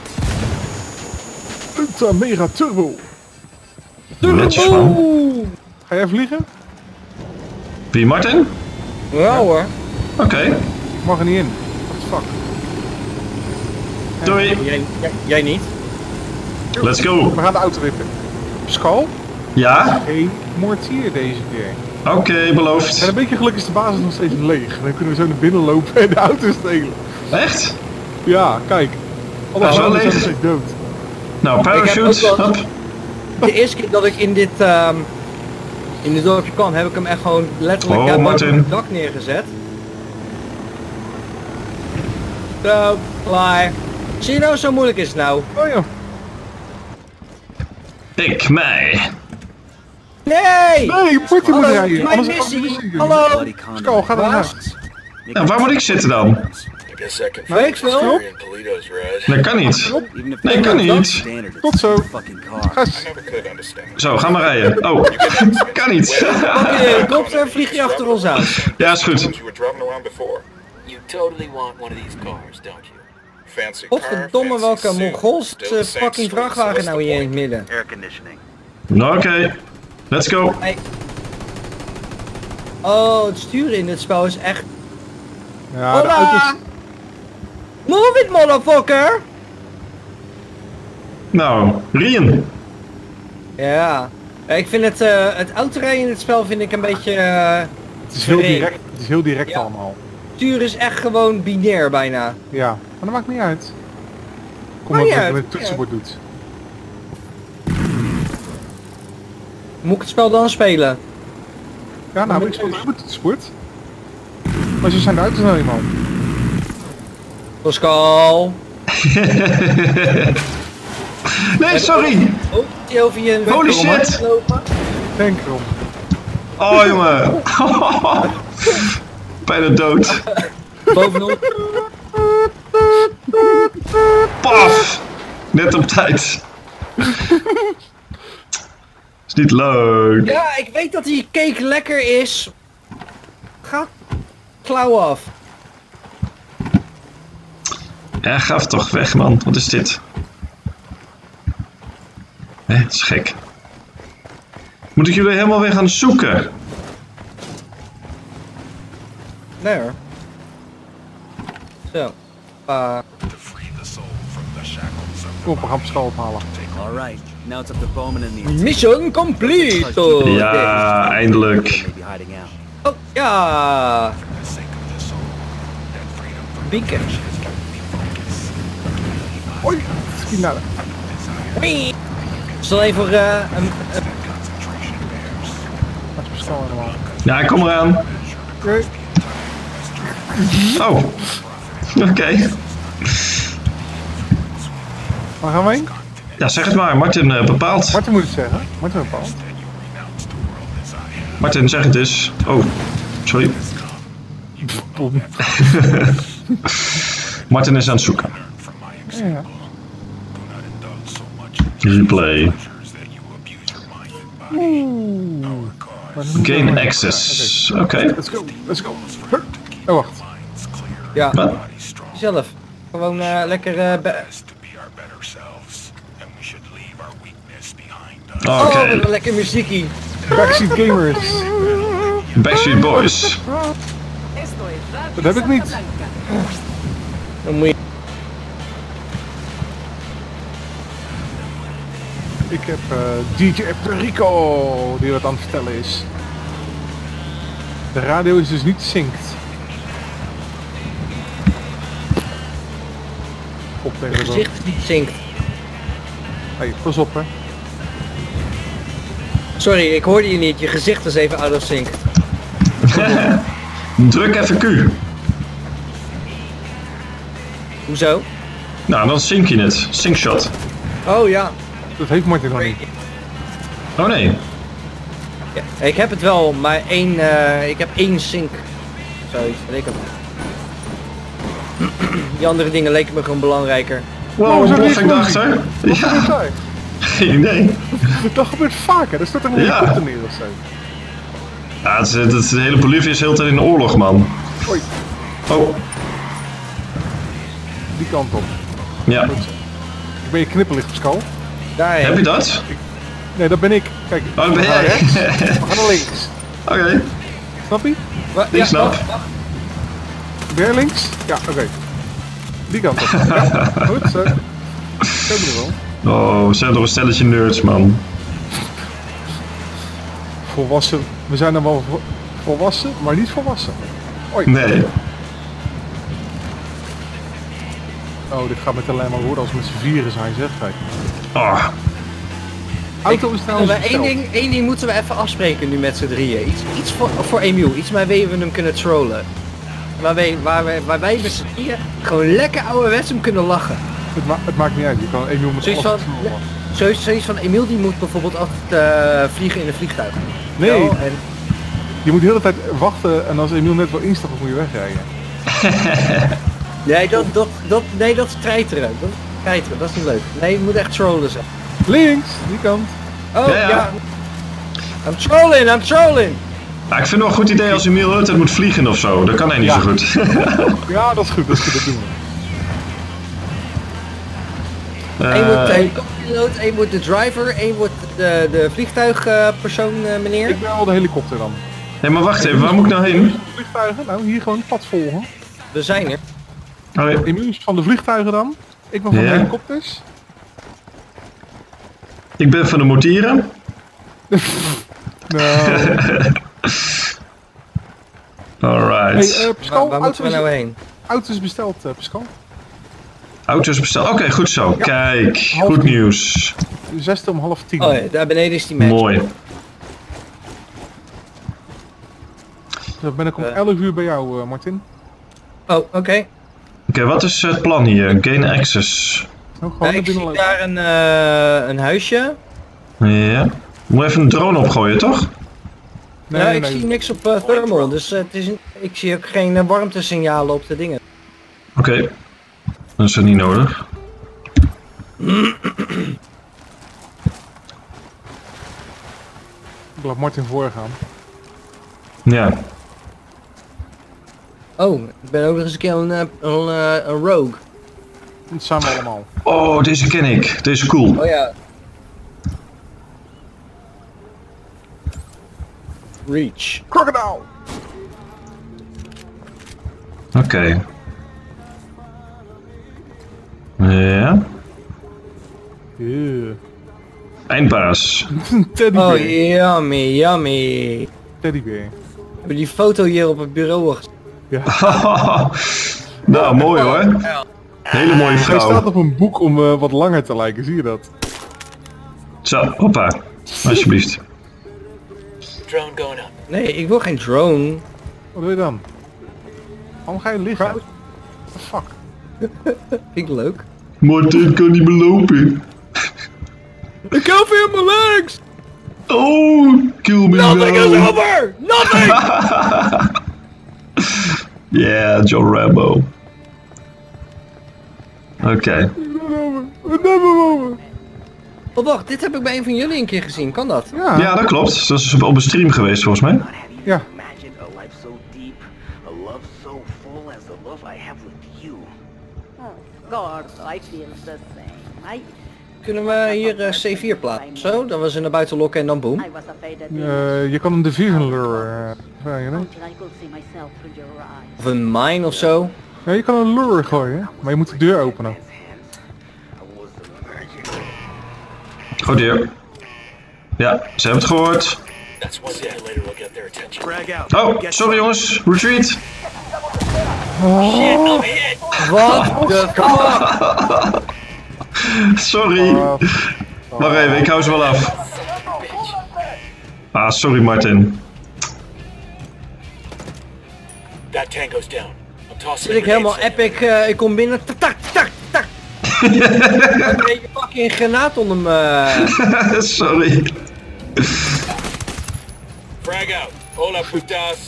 Ultra Mega Turbo. Netjes van. Ga jij vliegen? Wie, Martin? Ja hoor. Oké. Ik mag er niet in. What the fuck? Doei. Jij niet? Let's go. We gaan de auto rippen. Skal? Ja? Geen mortier deze keer. Oké, beloofd. En een beetje geluk is de basis nog steeds leeg. Dan kunnen we zo naar binnen lopen en de auto stelen. Echt? Ja, kijk. Alle Hij is wel auto's leeg. zijn dood. Nou, Ik heb parachute. ook wel- Hop. De eerste keer dat ik in dit dorpje kwam, heb ik hem echt gewoon letterlijk Oh, boven Martin. het dak neergezet. Zo, klaar. Zie je nou, zo moeilijk is het nou? Oh ja. Ik, mij. Nee! Nee, Martin moet Hallo, rijden. mijn Anders missie. doen. Hallo! Bloody condom. Skal, ga dan Waar? Ja, waar moet ik zitten dan? I guess I can Weet ik veel. in Toledo's red. Dat kan niet. Even if Nee, kan niet. standard, it's Tot zo. a fucking car. Gas. Never could understand. Zo, ga maar rijden. Oh, kan niet. Pak je helikopter, vlieg je achter ons aan. Ja, is goed. You were driving around before. You totally want one of these cars, don't you? Fancy car, Godverdomme, fancy welke suit. Mongoolse Still the same fucking story, so vrachtwagen what's nou the hier in het point? midden. Air conditioning. Oké. Let's go. Hey. Oh, het sturen in dit spel is echt... Ja, de auto's... Hola! Move it, motherfucker! Nou, Rien. Ja. Ik vind het autorijden in het spel vind ik een beetje... Het is heel vreemd. direct, het is heel direct Ja. allemaal. Sturen is echt gewoon binair bijna. Ja, maar dat maakt niet uit. Kom Maakt maar niet wat uit, je met het toetsenbord doet. Moet ik het spel dan spelen? Ja, nou, ik speel ook met het toetsenbord. Maar zo zijn de auto's nou eenmaal. Pascal. Nee, sorry. Oh, die over je... Holy shit. Lopen. Denk erom. Oh, jongen. Bijna dood. Bovenop. Paf. Net op tijd. Is niet leuk. Ja, ik weet dat die cake lekker is. Ga klauw af. Ja, gaf toch weg, man. Wat is dit? Hé, dat is gek. Moet ik jullie helemaal weer gaan zoeken? Nee hoor. Zo. Kom, we gaan Pascal ophalen. Alright, now it's up to Bowman and the Mission complete! Ja, eindelijk. maybe hiding out. Oh, ja. Beacon. Hoi, schiet naar de... Wee. Stel even voor een... Dat is Pascal helemaal. Ja, ik kom eraan. Oké. Oh. Oké. Waar gaan we heen? Ja, zeg het maar. Martin bepaalt. Martin moet het zeggen. Martin bepaalt. Martin, zeg het eens. Oh, sorry. Boom. Martin is aan het zoeken. Ja. Replay. Gain Oké. access. Oké. Let's go, let's go. Hup. Oh, wacht. Ja, Wat? zelf. Gewoon lekker... Oké. Oh, wat een lekker muziekie. Backseat Gamers. Backstreet Boys. Dat heb ik niet. Dan moet je... Ik heb DJ Perico die wat aan het vertellen is. De radio is dus niet synct. kop tegen de boom. Gezicht is niet zinkt. Hey, pas op hè. Sorry, ik hoorde je niet. Je gezicht is even out of sync. Druk even Q. Hoezo? Nou, dan sync je het. Syncshot. Oh ja. Dat heeft Martin nog niet. Oh nee. Ja, ik heb het wel, maar ik heb één sync. Zoiets, weet ik het. Die andere dingen leken me gewoon belangrijker. Wow, we zijn bof niet ik daarachter. Wat gebeurt daar? Geen idee. Dat gebeurt vaker. Er staat een Ja. helikopter neer of zo. Ja, de hele Bolivia is de hele tijd in de oorlog, man. Oei, Oh, die kant op. ja. Ik ben je knipperlicht, Pascal. Daar Heb je dat? Nee, dat ben ik. Kijk, Oh, ben jij? we gaan naar links. Oké, Snap je? ik snap. Weer links? Ja, oké. Die kant op. Ja, goed, zo. Zo ben je wel. Oh, we zijn toch een stelletje nerds, man. Volwassen. We zijn dan wel volwassen, maar niet volwassen. Oei. Nee. Oh, dit gaat met alleen maar worden als we met z'n vieren zijn, zeg. Kijk. Oh, Auto is trouwens Maar besteld. één ding moeten we even afspreken nu met z'n drieën. Iets voor Emiel, iets waarmee we hem kunnen trollen. Waar wij met z'n drieën gewoon lekker ouderwets hem kunnen lachen. Het maakt niet uit, je kan Emiel met Zoiets alles van, trollen. zoiets van Emiel die moet bijvoorbeeld altijd vliegen in een vliegtuig. Nee, Wel, en je moet de hele tijd wachten en als Emiel net wel instapt, dan moet je wegrijden. nee, dat is treiteren. Dat is treiteren, dat is niet leuk. Nee, je moet echt trollen zijn. Links, die kant. Oh Ja. ja. I'm trolling! nou, ik vind het wel een goed idee als Emiel altijd moet vliegen of zo. Dat kan hij niet Ja. zo goed. Ja, dat is goed, dat doen we. Eén wordt de helikopterpiloot, één wordt de driver, één wordt de vliegtuigpersoon, meneer. Ik ben al de helikopter dan. Nee, maar wacht even, waar moet ik nou heen? Vliegtuigen? Nou, hier gewoon het pad volgen. We zijn er. Oh, nee. Emiel is van de vliegtuigen dan. Ik ben van Ja. de helikopters. Ik ben van de mortieren. Nou, Alright. hey, Pascal, Waar moeten we nou heen? auto is besteld, Pascal. Auto's besteld. Oké, goed zo. Ja. Kijk, Half goed tien. nieuws. 6 om 9:30. Oh ja, daar beneden is die match. Mooi. Dan ben ik om 11 uur bij jou, Martin. Oh, oké. Oké, wat is het plan hier? Gain access. Nou, gewoon naar Ik binnen zie lopen. daar een huisje. Ja. Moet even een drone opgooien, toch? Nee, Ja, nee, ik nee. zie niks op thermal, dus ik zie ook geen warmtesignalen op de dingen. Oké. Dat is er niet nodig. Ik laat Martin voorgaan. Ja. Oh, ik ben ook nog eens een keer een rogue. Dat zijn we allemaal. Oh, deze ken ik. Deze is cool. Oh ja. Reach. Crocodile! Oké. Ja. Yeah. Eindbaas. Teddybeer. Oh, yummy. Teddybeer. We hebben die foto hier op het bureau gezet. Ja. Nou, mooi hoor. Hele mooie Hij staat vrouw. op een boek om wat langer te lijken, zie je dat? Zo, hoppa. Alsjeblieft. Drone going up. Nee, ik wil geen drone. Wat wil je dan? Waarom ga je liggen? What the fuck? Vind ik leuk. Martin kan niet meer lopen. Ik kan weer mijn legs! Oh, kill me Nothing is now. over! Nothing! Yeah, John Rambo. Oké. Oh wacht, dit heb ik bij een van jullie een keer gezien, kan dat? Ja. Ja, dat klopt. Dat is op een stream geweest volgens mij. Ja. Imagine a life so deep, a love so full as the love I have with you. God, I feel the same. Kunnen we hier C4 plaatsen? Zo, dan we ze naar buiten lokken en dan boom. I was afraid that Je kan een division lure vragen, hè? until I could see myself through your eyes. Of een mine of zo. Ja, je kan een lure gooien, maar je moet de deur openen. Oh dear. Ja, ze hebben het gehoord. That's one simulator will get their attention. Frag out. Oh, sorry jongens. Retreat. Shit, I'm hit! What the fuck? Sorry. Wacht even, ik hou ze wel af. Ah, sorry Martin. That tango's down. I'm tossing Zit ik helemaal epic, ik kom binnen, tak, tak, tak, tak. Een beetje fucking granaat onder me. Sorry. Frag out. Hola, putas.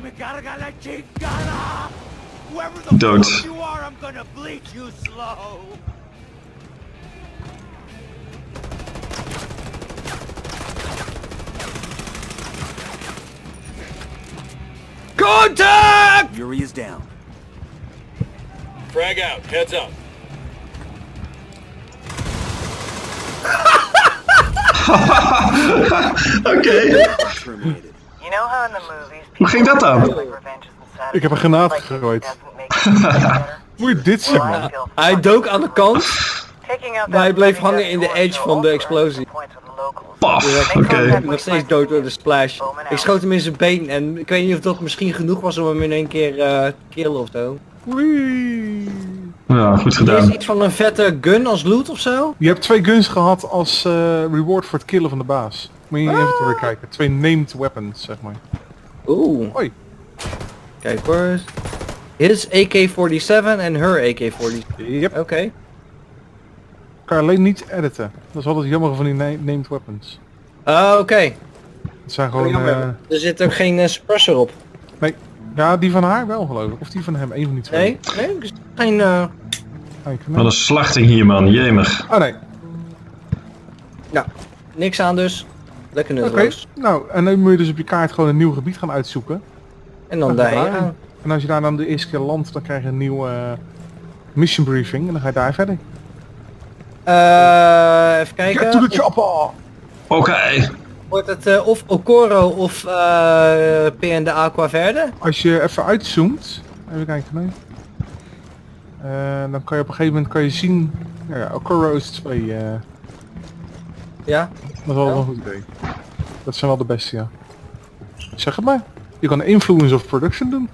Dood. You are, I'm gonna bleed you slow. Contact! Yuri is down. Frag out. Heads up. Oké. Terminated. You know how in the movies Hoe ging dat dan? revenge is the Ik heb een granaat gegooid. Moet je dit zien, man? Hij dook aan de kant, maar hij bleef hangen in de edge van de explosie. Paf, Ik oké. ben nog steeds dood door de splash. Ik schoot hem in zijn been en ik weet niet of dat misschien genoeg was om hem in één keer te killen of zo. Ja, goed Er is gedaan. iets van een vette gun als loot of zo? Je hebt 2 guns gehad als reward voor het killen van de baas. Moet je in je inventory kijken. 2 named weapons, zeg maar. Oeh. Hoi. Kijk hoor. His AK-47 en her AK-47. Yep. Oké. Kan je alleen niet editen. Dat is altijd jammer van die named weapons. Oké. Het zijn gewoon... Er zit ook geen suppressor op. nee. Ja, die van haar wel geloof ik. Of die van hem, een van die twee. Nee? Nee? Er is geen... Kijk, Wat een slachting hier man, jemig. Oh nee. Ja. Niks aan dus. Lekker Oké. nutteloos. Nou, en nu moet je dus op je kaart gewoon een nieuw gebied gaan uitzoeken. En dan En daarheen gaan. En als je daar dan de eerste keer landt, dan krijg je een nieuwe mission briefing. En dan ga je daar verder. Even kijken. Get to the chopper! Oké. Wordt het of Okoro of PN de Aqua Verde? Als je even uitzoomt, even kijken, nee. Dan kan je op een gegeven moment kan je zien, ja, Okoro is 2, Ja. dat is wel een goed idee. Dat zijn wel de beste, ja. Zeg het maar. Je kan influence of production doen.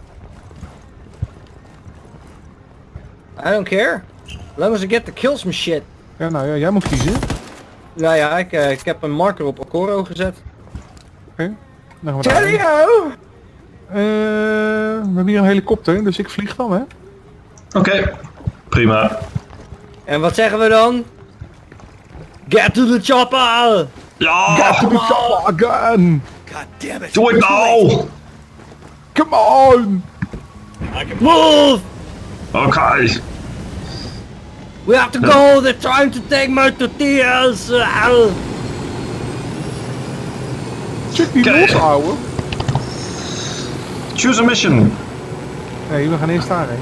I don't care. As long as I get the kills my shit. Ja, nou ja, jij moet kiezen. Nou ja, ik heb een marker op Okoro gezet. Oké. Dan gaan we daar. Cheerio! We hebben hier een helikopter, dus ik vlieg dan, hè. Oké. Prima. En wat zeggen we dan? Get to the chopper! Ja! Get to the chopper again! God damn it. Doe het nou! Come on! I can Move! Oké. We have to go! They're trying to take my tortillas! Check die Oké. los, ouwe. Choose a mission. Nee, we gaan eerst daarheen.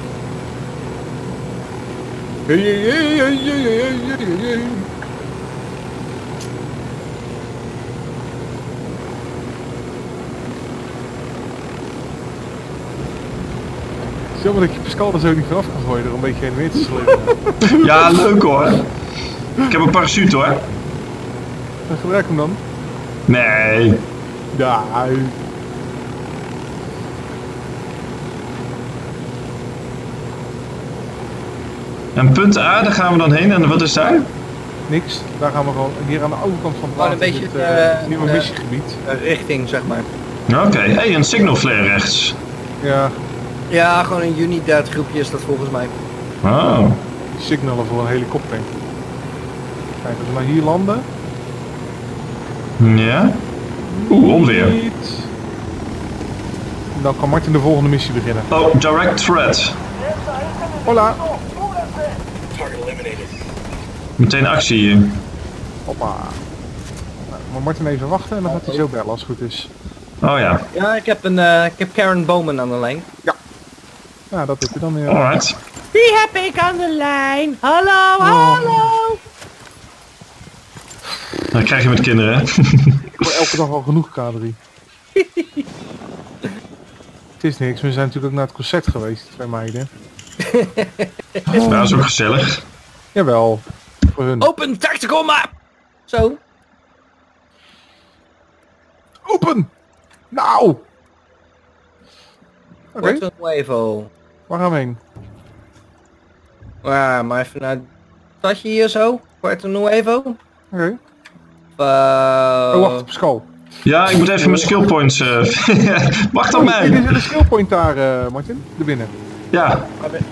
Het is jammer dat je Pascal er zo niet vanaf kan gooien door een beetje heen en weer te slingeren. Ja, leuk hoor. Ik heb een parachute hoor. Dan gebruik hem dan. Nee. Ja. En punt A, daar gaan we dan heen. En wat is daar? Niks. Daar gaan we gewoon hier aan de overkant van het Gewoon een water beetje zit, het, nieuwe missiegebied. Richting, zeg maar. Oké. Hey, een signal flare rechts. Ja, Ja, gewoon een Unidad groepje is dat volgens mij. Oh. signalen voor een helikopter. Kijk, als we maar hier landen. Ja. Onweer. Niet. Dan kan Martin de volgende missie beginnen. Oh, direct threat. Hola. Target eliminated. Meteen actie hier. Hoppa. Nou, maar Martin even wachten en dan gaat hij zo bellen als het goed is. Oh ja. Ja, ik heb Karen Bowman aan de lijn. Ja, dat doet hij dan weer. Alright. Wie heb ik aan de lijn? Hallo, hallo! Dan krijg je met kinderen, hè? Ik hoor elke dag al genoeg K3. Het is niks, we zijn natuurlijk ook naar het concert geweest, die twee meiden. Ja, dat is ook gezellig. Jawel, voor hun. Open tactical map! Zo. Open! Nou! Oké. Wordt een Nuevo. Waar gaan we heen? Ja, maar even naar het stadje hier zo. Puerto Nuevo. Oké. Oh, Oh, wacht, Pascal. Ja, ik moet even mijn skill points... Wacht op Oh, mij! dit is een skill point daar, Martin. Er binnen. Ja.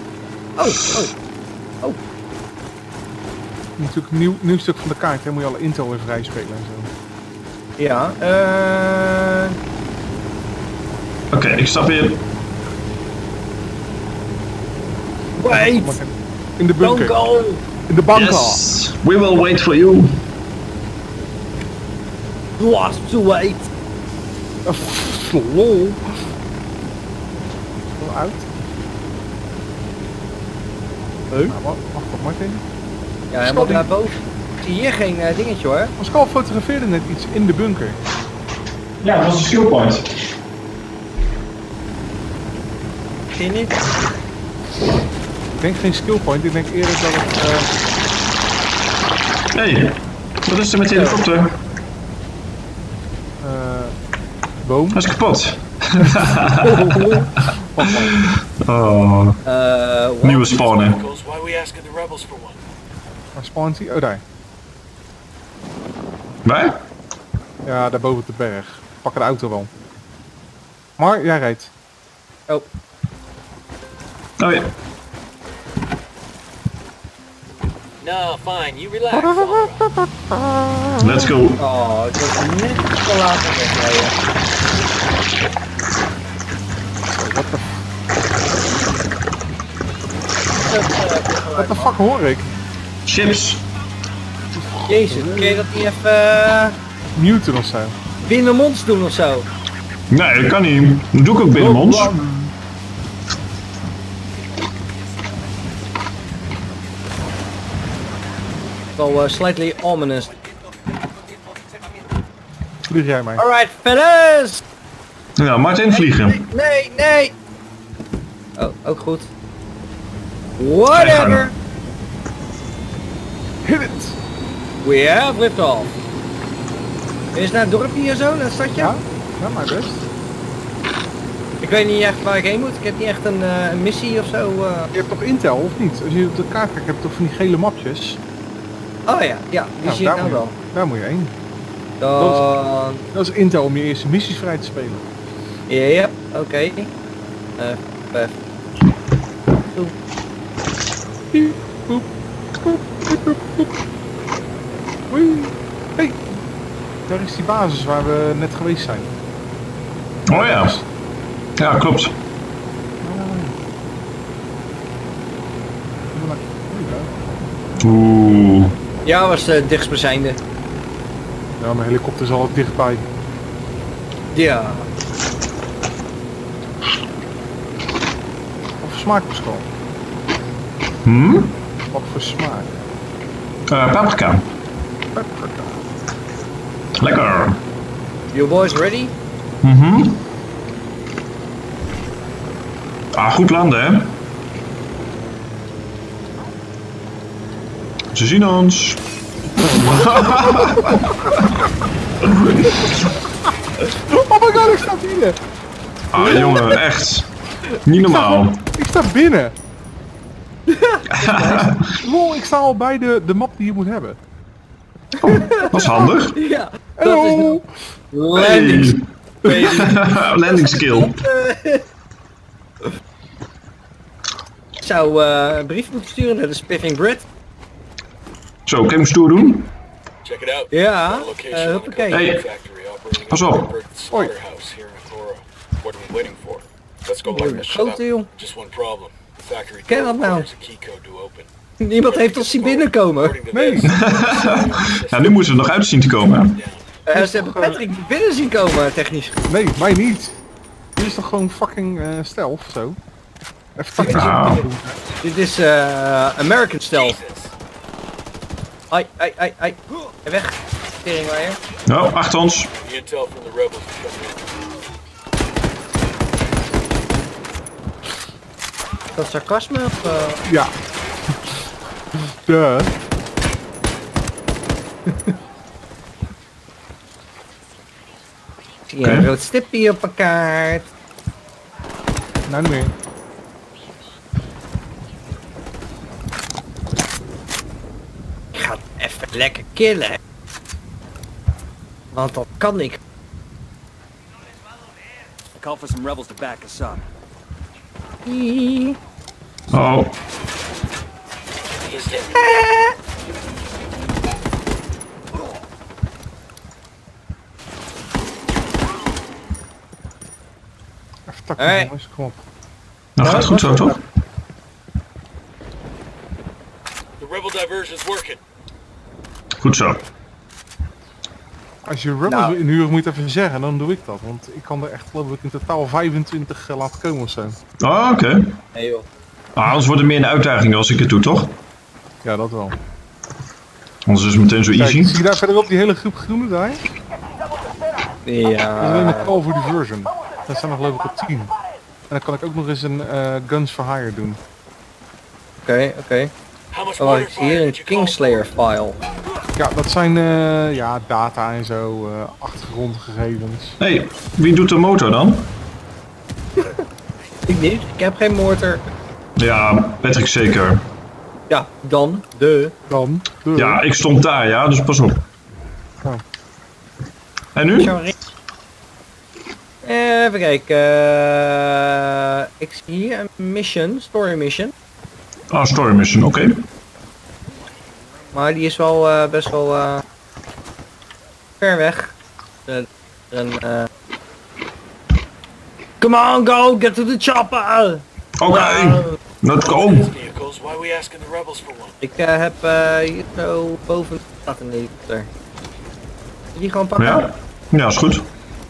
Natuurlijk een nieuw stuk van de kaart, hè. Moet je alle intel weer vrij spelen en zo. Ja, Oké, ik stap in. wait! Martin. In de bunker. Don't go! In de bunker. Yes! We will wait for you. Was to wait! Lol. Wel uit. Nou, wacht op Martin. Ja, helemaal daarboven. Ik zie hier geen dingetje hoor. Pascal fotografeerde net iets in de bunker. Ja, dat was een skill point. Zie je niet? Ik denk geen skill point, ik denk eerder dat het... Hey, wat is er met de helikopter? boom. Hij is kapot. Oh, nieuwe spawnen. Why are we asking the rebels for one? Waar spawnt hij? Oh, daar. Waar? Ja, daar boven op de berg. Pak de auto wel. Maar, jij rijdt. Oh. Oh ja. No, fine. You relax. Let's go. Oh, ik was net te laat om wegrijden. Wat de fuck hoor ik? Chips. Jezus, kun je dat niet even Newton of zo. binnenmonds doen of zo? Nee, dat kan niet. Dat doe ik ook binnen ons. Wel slightly ominous. Vlieg jij mij. Alright, fellas! Nou, Martin, vliegen. Nee! Oh, ook goed. Whatever! Hit it! We have liftoff. Is het naar het dorpje hier zo, naar het stadje? Ja? Ja, maar best. Ik weet niet echt waar ik heen moet. Ik heb niet echt een missie of zo. Je hebt toch Intel of niet? Als je op de kaart kijkt, heb je toch van die gele mapjes? Oh ja, die Nou, zie ik nou wel. Daar moet je heen. Dan... Dat is Intel om je eerste missies vrij te spelen. Ja, oké. Piep, poep, poep, piep, poep, poep. Oei. Hey, daar is die basis waar we net geweest zijn. Oh ja. Ja, klopt. Oeh. Ja, was de dichtstbijzijnde. Ja, mijn helikopter is al dichtbij. Ja. Wat voor smaak, Pascal? Wat voor smaak? Paprika. Paprika. Lekker. You boys ready? Ah, goed landen, hè? Ze zien ons. Oh my god, ik sta binnen! Ah, jongen, echt. Niet normaal. Ik sta binnen! Lol, ik sta al bij de map die je moet hebben. Dat is handig. Ja. Hallo! Landing. Landing skill. Ik zou een brief moeten sturen naar de Spiffing Brit. Zo, kan ik hem stoer doen? Check it out. Ja, Location on the huppakee. Hey. factory operating Pas a op. Pittsburgh slaughterhouse here in Thora. What are we waiting for? Let's go lighten this shit up. Grote jong. Just one problem. The factory Ken dat nou? requires a key code to open. Niemand heeft ons zien binnenkomen. According to Nee. this, Ja, nu moeten ze er nog uit zien te komen. Ze hebben Patrick niet binnen zien komen, technisch. Nee, mij niet. Dit is toch gewoon fucking stealth, zo? Even tactisch Ja. op doen. Dit is American stealth. Ai. En weg. Teringweier. Oh, achter ons. the intel from the rebels is coming in. Is dat sarcasme of... Ja. Duh. Ik zie een rood stipje op een kaart. Nou niet meer. ga even lekker killen. Want dat kan ik. I call for some rebels to back us up. Oh. Even takken, Hey. jongens, kom op. Nou, gaat goed zo, toch? The rebel diversion's working. Goed zo. Als je rebels Nou. wil inhuren, moet je het even zeggen, dan doe ik dat. Want ik kan er echt, geloof ik, in totaal 25 laten komen of zo. Oh, oké. Nee joh. Anders wordt het meer een uitdaging als ik het doe, toch? Ja, dat wel. Anders is het meteen zo Kijk, easy. zie je daar verderop die hele groep groene daar? Dat is alleen een Ja. call for diversion. Dat zijn nog geloof ik al 10. En dan kan ik ook nog eens een guns for hire doen. Oké. How much Oh, water ik zie fire hier een did you call? Kingslayer file. Ja, dat zijn ja, data en zo, achtergrondgegevens. Hey, wie doet de motor dan? Ik niet, ik heb geen mortar. Ja, Patrick zeker. Ja, dan. Dan, Ja, ik stond daar, ja, dus pas op. Oh. En nu? Even kijken. Ik zie hier een mission, story mission. Ah, story mission, oké. Maar die is wel best wel ver weg. Come on, go! Get to the chopper! Oké, let's go. Vehicles, why are we asking the rebels for one? Ik heb hier zo boven staat een helikopter. Wil je die gewoon pakken? Ja, ja, is goed.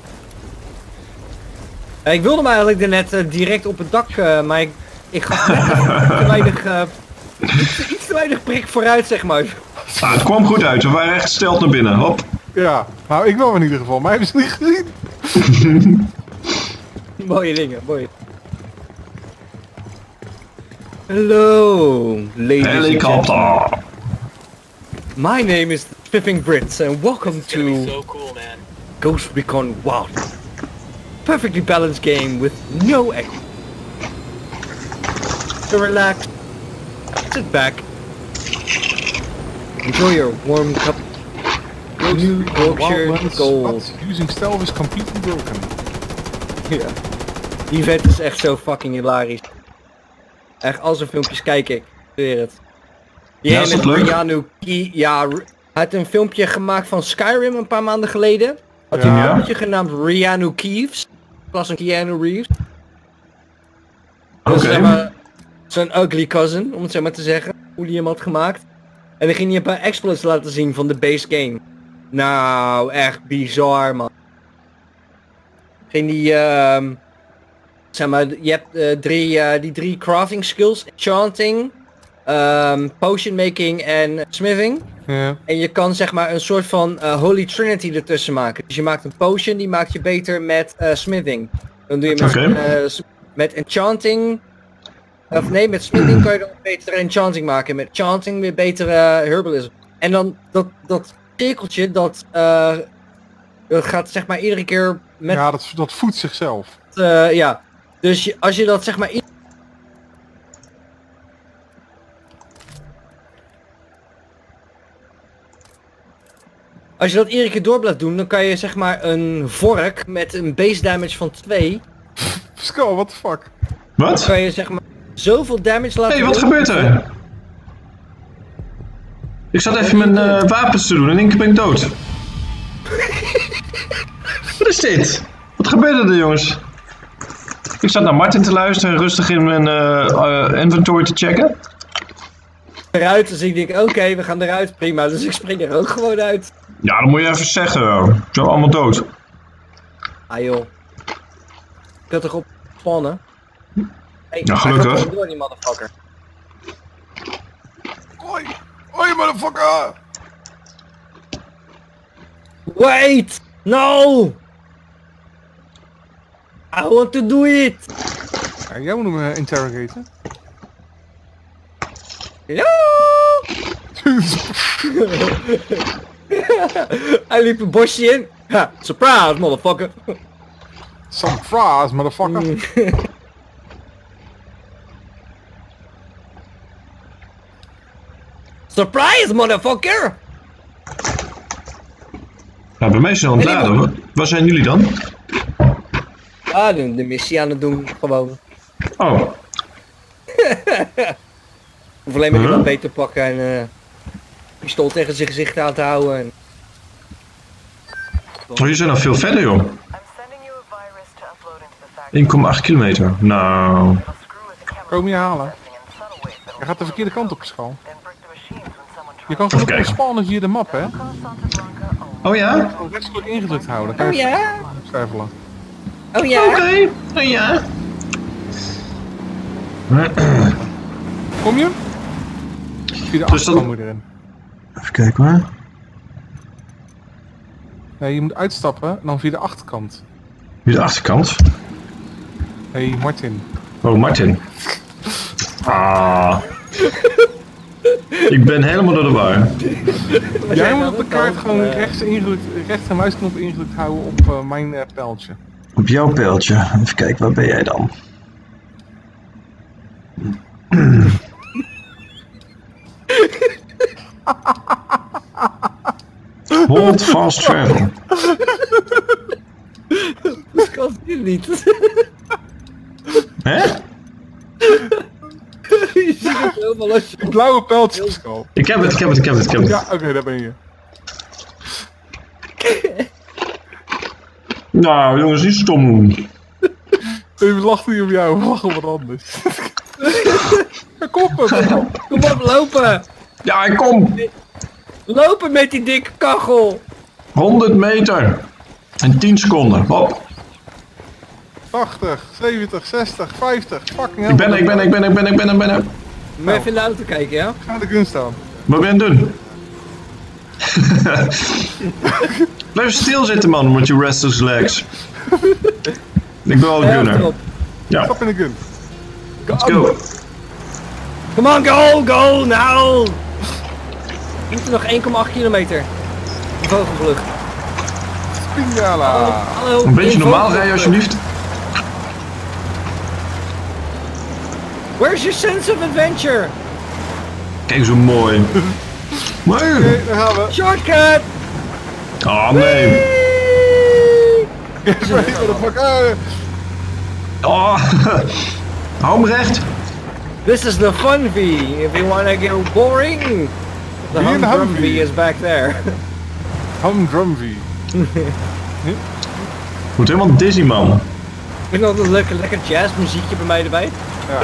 Ik wilde hem eigenlijk net direct op het dak, maar ik gaf net te weinig, iets te weinig prik vooruit, zeg maar. Ah, het kwam goed uit, we waren echt steld naar binnen, hop. Ja, nou ik wel in ieder geval, maar hebben ze niet gezien. Mooie dingen, mooie. Hello, ladies and Helikopter. gentlemen. My name is Spiffing Brits and welcome It's gonna be to so cool, man. Ghost Recon Wild. Perfectly balanced game with no action. So relax, sit back, enjoy your warm cup of new Yorkshire Wildlands, Gold. but using stealth is completely broken. Ja. Die vet is echt zo fucking hilarisch. Echt, al zijn filmpjes kijk ik. Ik zweer het. Die Ja, is met dat leuk? Rihanna Ja, hij had een filmpje gemaakt van Skyrim een paar maanden geleden. Had hij Ja. een filmpje genaamd Rihanna Keeves. Plus een Keanu Reeves. Oké. Dus zeg maar, zijn ugly cousin, om het zo maar te zeggen. Hoe die hem had gemaakt. En dan ging hij een paar exploits laten zien van de base game. Nou, echt bizar man. Ging die, zeg maar, je hebt die drie crafting skills. Enchanting, potion making en smithing. Ja. En je kan zeg maar een soort van Holy Trinity ertussen maken. Dus je maakt een potion, die maak je beter met smithing. Dan doe je met, Oké. met enchanting. Of nee, met smithing kan je dan betere enchanting maken. Met enchanting weer betere herbalism. En dan dat cirkeltje, dat gaat zeg maar iedere keer met... Ja, dat voedt zichzelf. ja. Dus als je dat zeg maar... Als je dat iedere keer door blijft doen, dan kan je zeg maar een vork met een base damage van 2. Skull, what the fuck? Wat? Kan je zeg maar zoveel damage laten Hey, wat doen. gebeurt er? Ik zat even mijn wapens te doen en in één keer ben ik dood. Wat is dit? Wat gebeurde er, jongens? Ik zat naar Martin te luisteren en rustig in mijn inventory te checken. Eruit, dus ik denk oké, we gaan eruit, prima. Dus ik spring er ook gewoon uit. Ja, dat moet je even zeggen. Zo allemaal dood. Ah joh. Ik had toch op spannen? Hey, Ja, hij gelukkig. gaat gewoon door die motherfucker. Oi! Oi, motherfucker! Wait! No! I want to do it! Ja, jij moet hem interrogaten. Hello! Hij liep een bosje in. Ha, surprise, motherfucker! Some fries, motherfucker. Surprise, motherfucker! Nou, bij mij is het aan het laden. Waar zijn jullie dan? Ah, de missie aan het doen, gewoon. Oh, Hoef alleen maar iemand beter te pakken en pistool tegen zijn gezicht aan te houden. En... oh, jullie zijn nog veel verder, joh. I'm sending you a virus to upload into the factory. 1,8 kilometer. Nou, It'll screw with the chemical Kom je halen? processing and subtle ways that'll Je gaat de verkeerde kant op, Schaal. then break the machines when someone Je tries kan gewoon Even kijken. spawnen via de map, hè? to call Santa Blanca own. oh ja? Gewoon rechtsklik ingedrukt houden. Dan kan je ja? twijfelen. Oh ja? Oké, oh ja. Kom je? Via de Dus dan- achterkant moet je erin. Even kijken hoor. Nee, je moet uitstappen en dan via de achterkant. Hier de achterkant. Hey Martin. Oh, Martin. Ah. Ik ben helemaal door de war. Jij moet op de kaart gewoon rechts en muisknop ingedrukt houden op mijn pijltje. Op jouw pijltje. Even kijken, waar ben jij dan? Hold fast travel. Dat kan hier niet. Hè? Je ziet het helemaal als je... Het blauwe pijltje, Schaal. Ik heb het. Ja, oké, daar ben je. Nou, jongens, niet stom doen. We lachen niet om jou, we lachen om wat anders. Ja, kom op, Kom op, lopen! Ja, ik kom. Lopen met die dikke kachel! 100 meter. En 10 seconden. Hop. 80, 70, 60, 50, fucking hell. Ik ben er. Moet even in de auto kijken, ja? Ga de gun staan. Wat ben je aan het doen? Blijf stilzitten, man, met je restless legs. Ik ben wel de gunner. Erop. Ja, Stap in de gun. let's go. Come on, go, now! We moeten nog 1,8 kilometer. In vogelvlucht. Pingala. Hallo. Een beetje in normaal vogelvlucht. rijden, alsjeblieft. Where's your sense of adventure? Kijk, zo mooi. Mooi. Oké, daar gaan we. Shortcut! Oh, nee. What the fuck? Oh. Hou hem recht. This is the fun V. If you wanna get boring, the Hier een humdrum V Humvee. is back there. Humdrumvy. Wordt helemaal dizzy, man. Ik nog een lekker jazzmuziekje bij mij erbij. Ja.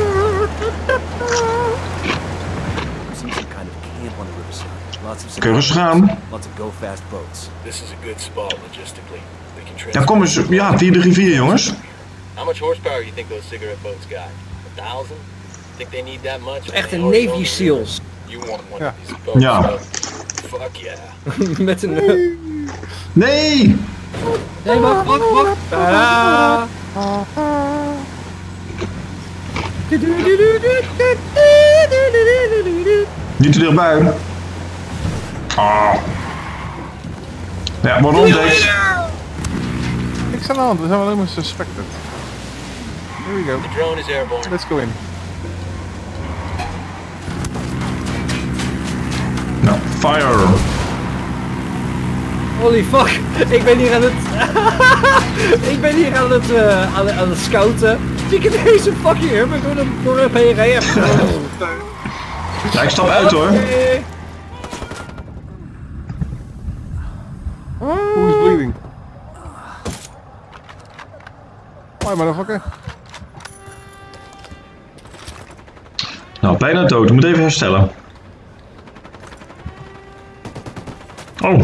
Seems some kind of camp on the riverside. Lots of Oké, rustig aan. lots of go-fast boats. This is a good spot logistically. We can Ja, transport. kom eens. Ja, via de rivier, jongens. How much horsepower you think those cigarette boats got? 1,000? Think they need that much? Echt They een already Navy own Seals. You want one Ja. of these boats? Ja. so fuck yeah. Met een... Nee. Nee, wacht. Tadaa. Niet te dichtbij. Ah. Ja, maar ontdekt. Niks aan de hand, we zijn alleen maar suspected. Here we go. The drone is airborne. Let's go in. Nou, fire. Holy fuck, ik ben hier aan het... ik ben hier aan het scouten. Zie ik deze fucking hummer door een PRE. Ja, ik stap uit, hoor. Who is bleeding? Hoi, motherfucker. Nou, bijna dood. Ik moet even herstellen. Oh.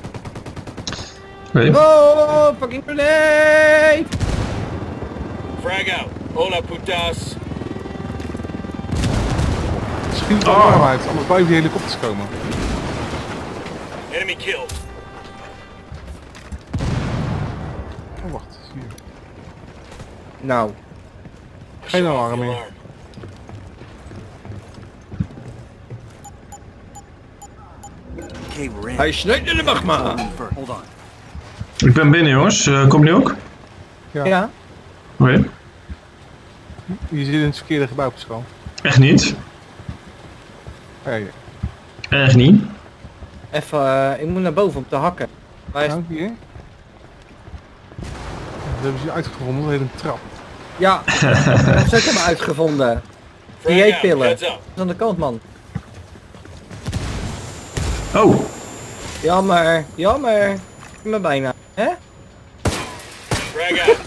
Nee. Oh, fucking grenade! Frag out. Hola putas. Schiet het alarm uit, anders blijven die helikopters komen. Enemy killed. Oh, wacht. Hier. Nou, Geen Shut off alarm the meer. alarm. Okay, we're in. hij snijdt in de magma. Hold on. Ik ben binnen, jongens. Komt nu ook? Ja. Oké. Je zit in het verkeerde gebouw, Pascal. Echt niet. Hey. Erg niet. Even, ik moet naar boven om te hakken. Waar is... Nou, hier. Dat hebben ze uitgevonden, dat heet een trap. Ja, dat zou ik hebben uitgevonden. Dieetpillen. Dat is aan de kant, man. Oh, Jammer, jammer. Ik ben me bijna. Hè? Frag out.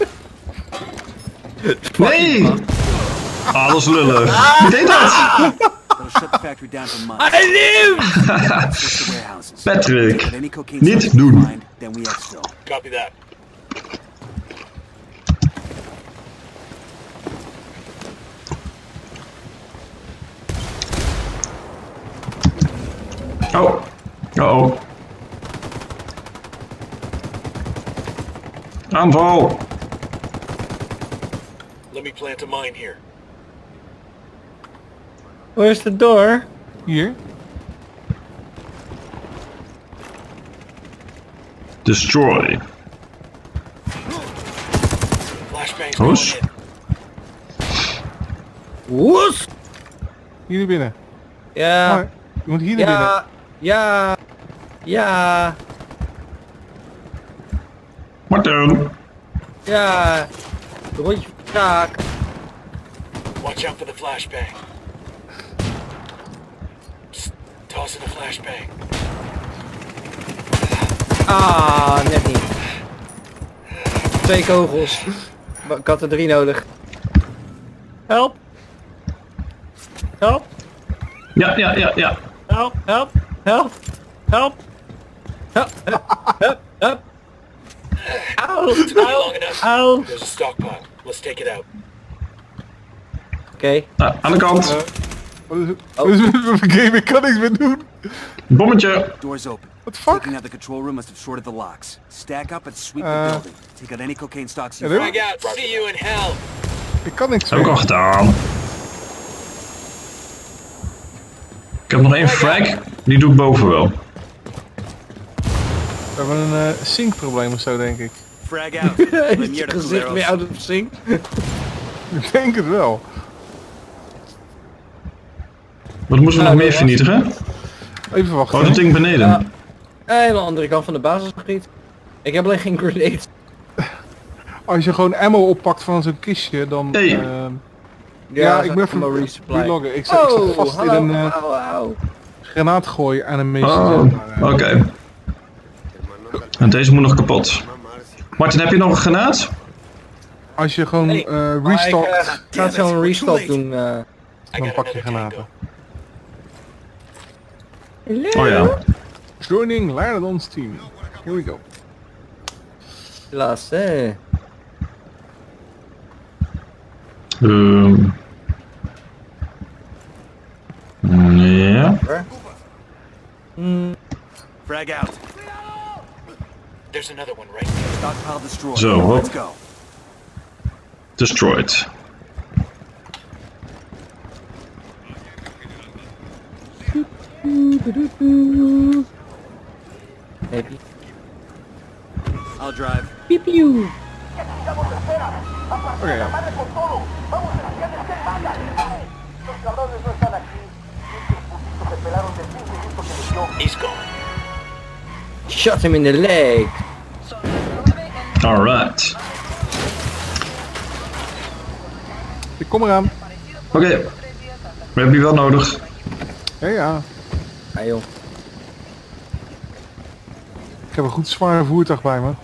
nee! Ah, dat is lullig. Wie deed dat? That'll shut the factory down for months. I live! Search the warehouses. Patrick, If any cocaine niet stocks we doen. find, then we exfil. Copy that. Oh. Oh. Aanval. Let me plant a mine here. Waar is de door? Hier. Destroy. Flashbang's Hoes. going in. Woes! Hier naar binnen. Ja, Maar, je moet hier naar binnen. ja, ja, ja, Martin. ja. Rondje taak. Watch out for the flashbang. Psst, toss in the flashbang. Ah, net niet. 2 kogels. Maar ik had er 3 nodig. Help! Help! Ja. Help! Help! Help! Help! Help! Help! Help! Auw! Took me Auw! long enough. Auw! There's a stockpile. Let's take it out. Oké. Aan de kant. Wat is het? Wat is het met mijn game? Ik kan niks meer doen. Bommetje. Doors open. What the fuck? Taking out the control room must have shorted the locks. Stack up and sweep the building. Take out any cocaine stocks you Hello? find. Frag out. See you in hell. Ik kan niks Heb ik al meer. gedaan. Ik heb nog één frag. Die doe ik boven wel. We hebben een syncprobleem of zo, denk ik. Frag out. Is Let me je hear the gezicht culeros. weer out of sync? Ik denk het wel. Wat moeten we nog dat meer was- vernietigen? Even wachten. Oh, dat ding beneden. Ja. Aan de andere kant van de basisgebied. Ik heb alleen geen grenades. Als je gewoon ammo oppakt van zo'n kistje, dan... Hey. Ja, ik ben allemaal even resupply. reloggen. Ik zat vast in een hallo. granaatgooi aan een meester. Oh, oké. En deze moet nog kapot. Martin, heb je nog een granaat? Als je gewoon Nee, restockt, Ik ga zo'n restock doen. I dan got pak je another granaten. tango. Oh ja. Joining Laerdon's team. Here we go. Helaas, hè. Ja. Frag out. There's another one right there. Stockpile destroyed. Zo, hop. Let's go. Destroyed. Maybe. I'll drive. Oké, ja. ¡Madre con todo! ¡Vamos a la de Los cabrones no están aquí. Estos se pelaron del pinche gusto que les dio. He's gone. Shot him in the leg. Alright. Ik kom eraan. Oké. We hebben die wel nodig. Ja, ja. Ja, joh. Ik heb een goed zwaar voertuig bij me.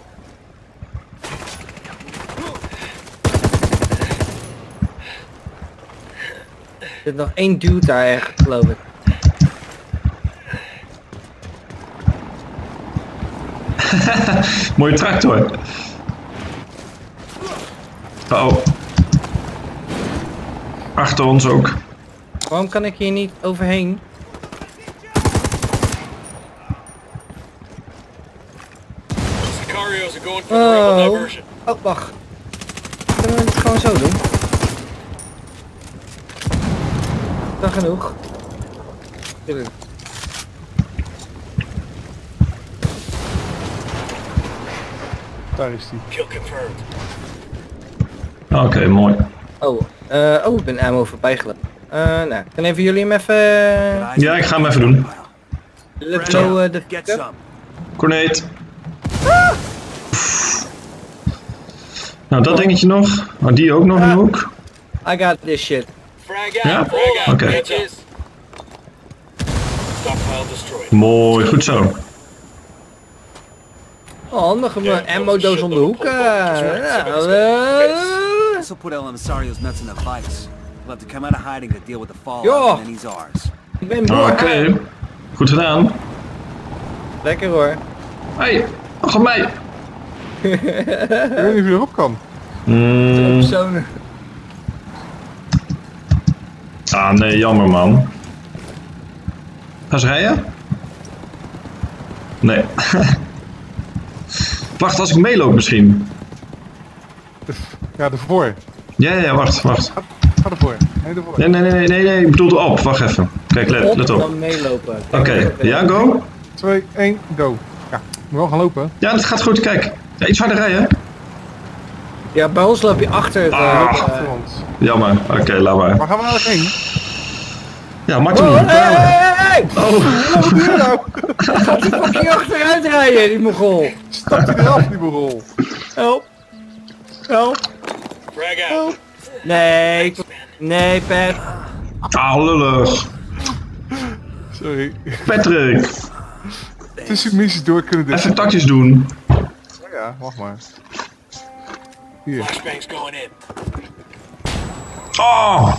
Er zit nog 1 dude daar ergens, geloof ik. Mooie tractor. Oh. Achter ons ook. Waarom kan ik hier niet overheen? Sicarios are going for the rebel Oh, diversion. oh, wacht. Kunnen we het gewoon zo doen? Dan genoeg. Tuurlijk. Daar is die. Kill confirmed. Oké, mooi. Oh, ik ben ammo voorbij gelopen. Nou, kan even jullie hem even... Ja, ik ga hem even doen. Let's Frag go out. the Get fuck up. some. Corneet. Nou, dat dingetje nog. Oh, die ook nog in de hoek. I got this shit. Frag out, Ja? frag out, Oké. bitches. Stockpile destroyed. Mooi, goed zo. Oh, handig, een ammo doos om de hoek. This will put El Emisario's nuts in a vice. We'll have to come out of hiding to deal with the fallout, Yo. and then he's ours. Ik ben Oké. boer. Goed gedaan. Lekker hoor. Hey, achter mij. Ik weet niet of je erop kan. Personen. Ah, nee, jammer man. Ga ze rijden? Nee. Wacht, als ik meeloop misschien. Ja, ervoor. Ja, wacht. Ga ervoor. Nee, ervoor. Nee, ik bedoel erop. Wacht even. Kijk, let op. Dan meelopen. Oké, ja, go. 2, 1, go. Ja, moet wel gaan lopen. Ja, dat gaat goed, kijk. Ja, iets harder rijden. Ja, bij ons loop je achter. Achter ons. Jammer, oké, laat maar. Waar gaan we nou heen? Ja, Martin. Hey! Oh. Wat doe je nou? Gaat die fucking achteruit rijden, die mogol. Stapt hij eraf, die borrel? Help. Help. Frag out. Nee. Nee, Pat. Ah, lullig. Sorry. Patrick, Tussen missies door kunnen dit. even takjes doen. Ja, wacht maar. Hier. Flashbang's going in. Oh.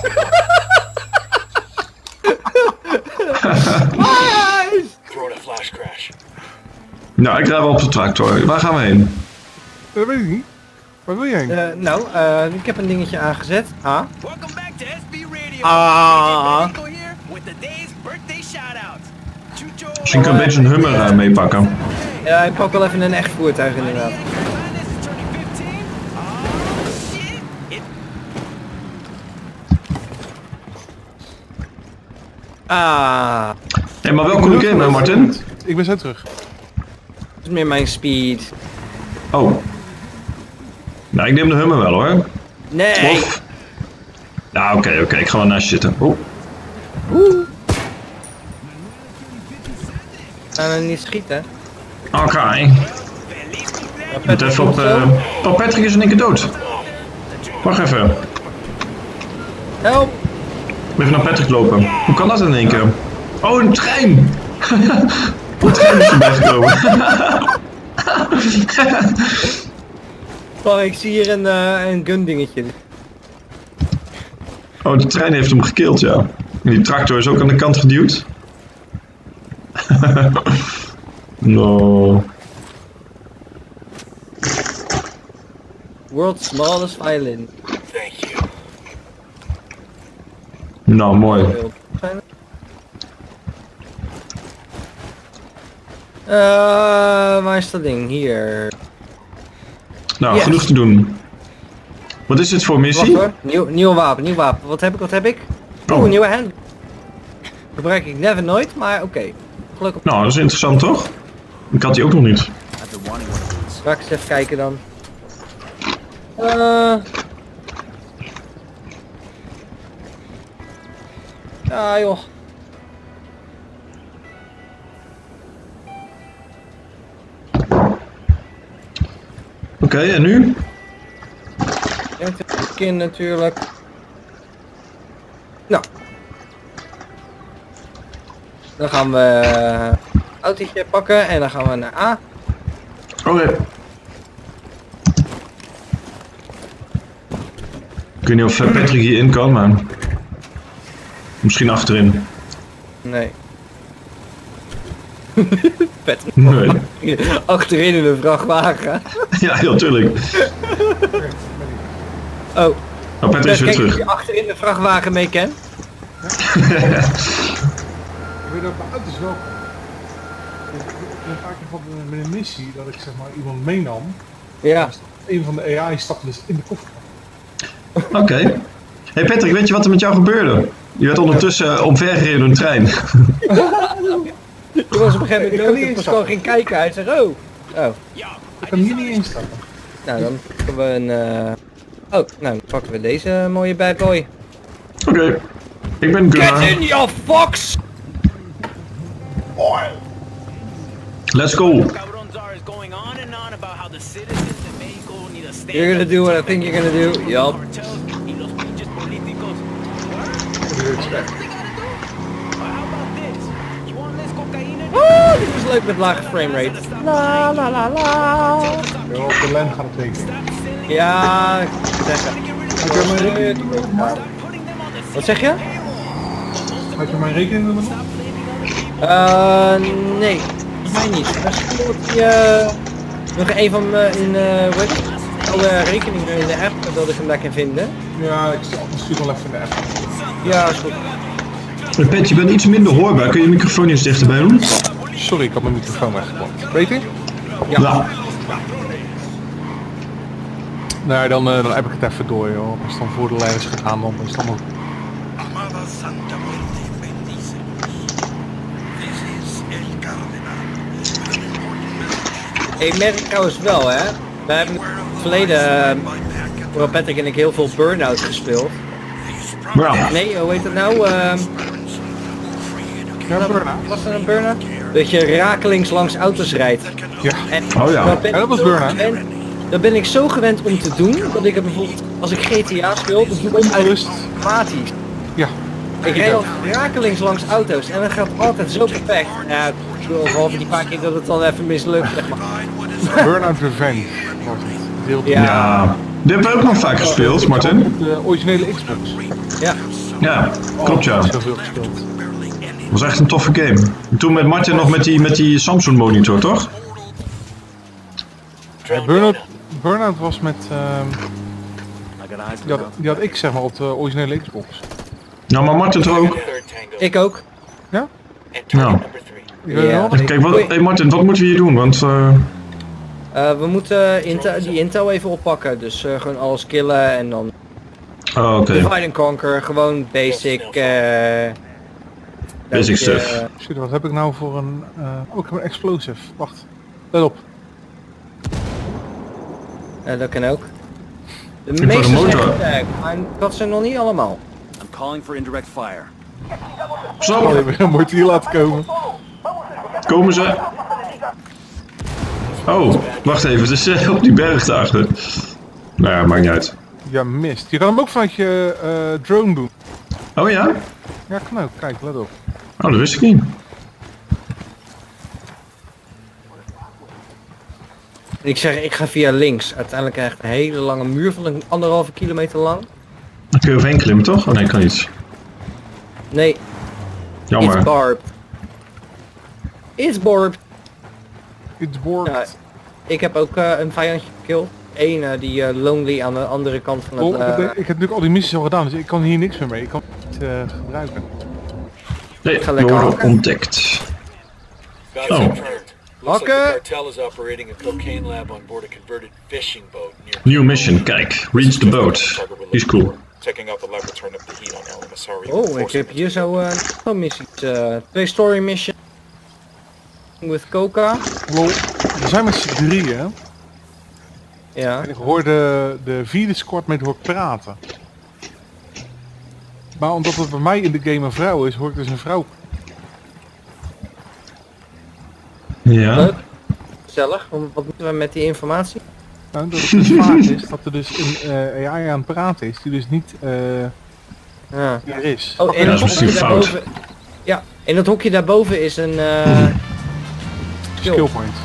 Throw a flash crash. Nou, ik rij wel op de tractor. Waar gaan we heen? Dat weet ik niet. Waar wil je heen? Ik heb een dingetje aangezet. Ah. Welcome back to SB Radio. Ah. Nico here with the day's birthday shout-out. Chucho. Misschien kan ik een beetje een Hummer meepakken. Ja, ik pak wel even een echt voertuig inderdaad. Is turning 15. Oh shit. Hé, maar welkom in, hè, Martin? Ik ben zo terug. Dat is meer mijn speed. Oh. Nou, ik neem de Hummer wel, hoor. Nee. Of... Ja, oké, ik ga wel naast je zitten. Oeh. Gaan we niet schieten? Oké. Ik moet even op... Oh, Patrick is in één keer dood. Wacht even. Help. Even naar Patrick lopen. Hoe kan dat in één keer? Oh, een trein! De trein is erbij gekomen. Oh, ik zie hier een gun dingetje. Oh, de trein heeft hem gekild, ja. En die tractor is ook aan de kant geduwd. No. World's smallest violin. Thank you. Nou, mooi. Waar is dat ding? Hier. Nou, Yes. genoeg te doen. Wat is dit voor Wacht missie? hoor. Nieuw wapen. Wat heb ik? Oh. Een nieuwe hand. Gebruik ik never nooit, maar oké. Gelukkig. Nou, dat is interessant, toch? Ik had die ook nog niet. I've been wanting one of these. Laat ik eens even kijken dan. Ja joh. Oké, en nu? Kind natuurlijk. Nou. Dan gaan we autootje pakken en dan gaan we naar A. Oké. Ik weet niet of Patrick hierin kan, maar... Misschien achterin. Nee. Vet. Nee. Achterin in een vrachtwagen. Ja, heel tuurlijk. Oh. Oh, Patrick is weer Kijk, terug. je achterin de vrachtwagen mee ken. Ik weet ook, mijn auto is wel... Ik heb een paar keer gehad met een missie dat ik zeg maar iemand meenam. Ja. Een van de AI stapte dus in de koffer. Oké. Hey Patrick, weet je wat er met jou gebeurde? Je werd ondertussen omvergereden door een trein. Je was op een gegeven Ik kan moment niet dood, ik was instappen. gewoon ging kijken. Hij zegt, oh. Oh. Ik kan hier niet instappen. Nou, dan pakken we een... Oh, nou, dan pakken we deze mooie bad boy. Oké. Ik ben Get Gunnar. in your fox! Let's go. Cabrón czar is going on and on about how the citizens in Mexico need a stand. You're gonna do what I think you're gonna do. Yup. Cartels y los pinches políticos. What do you expect? How about this? You want less cocaine? Oh, dit is leuk met lage framerate. La la la la. Ja, op de lijn gaat het zeker. Ja, zeggen. Wat zeg je? Had je mijn rekening nummer nog? Nee, volgens mij niet. Misschien dat je nog een van mijn alle rekeningen in de app dat ik hem daar kan vinden. Ja, ik stuur wel even in de app. Ja, is goed. Pet, je bent iets minder hoorbaar. Kun je je microfoon eens dichterbij doen? Sorry, ik had mijn microfoon weggepakt. Weet je? Ja. Nee, dan heb ik het even door, joh. Als het dan voor de lijn is gegaan, dan is het allemaal... Ik merk trouwens wel, hè. We hebben in het verleden, Patrick en ik, heel veel Burnout gespeeld. Ja. Nee, hoe heet het nou? Ja, Burnout. Was dat een Burnout? Dat je rakelings langs auto's rijdt. Ja. En Oh ja. dan ben Ja, dat ik was zo Burnout. gewend- Dan ben ik zo gewend om te doen, dat ik het bijvoorbeeld, als ik GTA speel, dan doe ik het Onbewust. automatisch. Ja. Ik rijd al rakelings langs auto's en dat gaat altijd zo perfect. Ja, ik bedoel, behalve die paar keer dat het dan even mislukt, zeg maar. Burnout Revenge wordt het. Deel Ja. Ja. Die hebben we ook nog vaak gespeeld, Martin. Op de originele Xbox. Ja. Ja, klopt ja. Zoveel gespeeld. Was echt een toffe game. En toen met Martin nog met die Samsung monitor, toch? Burnout was met... I got eyes for die had ik zeg maar op de originele Xbox. Nou, maar Martin toch ook? Third tango. Ik ook. Ja? And target Nou. number 3. Ik weet Ja. wel. Kijk, hey Martin, wat moeten we hier doen? Want We moeten die intel even oppakken, dus gewoon alles killen en dan oh, oké. divide and conquer, gewoon basic. Basic stuff. Shit, wat heb ik nou voor een... ik heb een explosive. Wacht. Let op. Dat kan ook. De wou de meeste zijn motor. getagd, maar ik had ze nog niet allemaal. I'm calling for indirect fire. Oh, je weer een mortier laten komen. Komen ze? Oh, wacht even, het is op die berg daarachter. Nou ja, maakt niet uit. Ja, mist. Je kan hem ook vanuit je drone doen. Oh ja? Ja, kan ook. Kijk, let op. Oh, dat wist ik niet. Ik zeg, ik ga via links. Uiteindelijk krijg ik een hele lange muur van 1,5 kilometer lang. Dan kun je overheen klimmen, toch? Oh nee, kan niet. Nee, it's Jammer. barbed. It's barbed. It's bored. Ja, ik heb ook een vijandje gekillt. Eén die lonely aan de andere kant van het... ik heb natuurlijk al die missies al gedaan, dus ik kan hier niks meer mee. Ik kan het niet gebruiken. Nee, ga we lekker worden hakken. ontdekt. Got Oh. confirmed. Looks like the Hakken. cartel is operating a cocaine lab on board a converted fishing boat near. New mission, kijk. Reach the boat. Die is cool. Taking out the lab to turn up the heat on El Emissario. Oh, ik heb hier zo nog missies. 2 story mission. With Coca. Lol, we zijn met z'n drieën, hè? Ja. En ik hoorde de vierde squad met hoor praten. Maar omdat het bij mij in de game een vrouw is, hoor ik dus een vrouw. Ja. Leuk. Gezellig. Wat moeten we met die informatie? Nou, dat het dus vaak is dat er dus een AI aan het praten is, die dus niet Ja. hier is. Oh, Ja, dat is misschien fout. Ja, in dat hokje daarboven is een Skill point.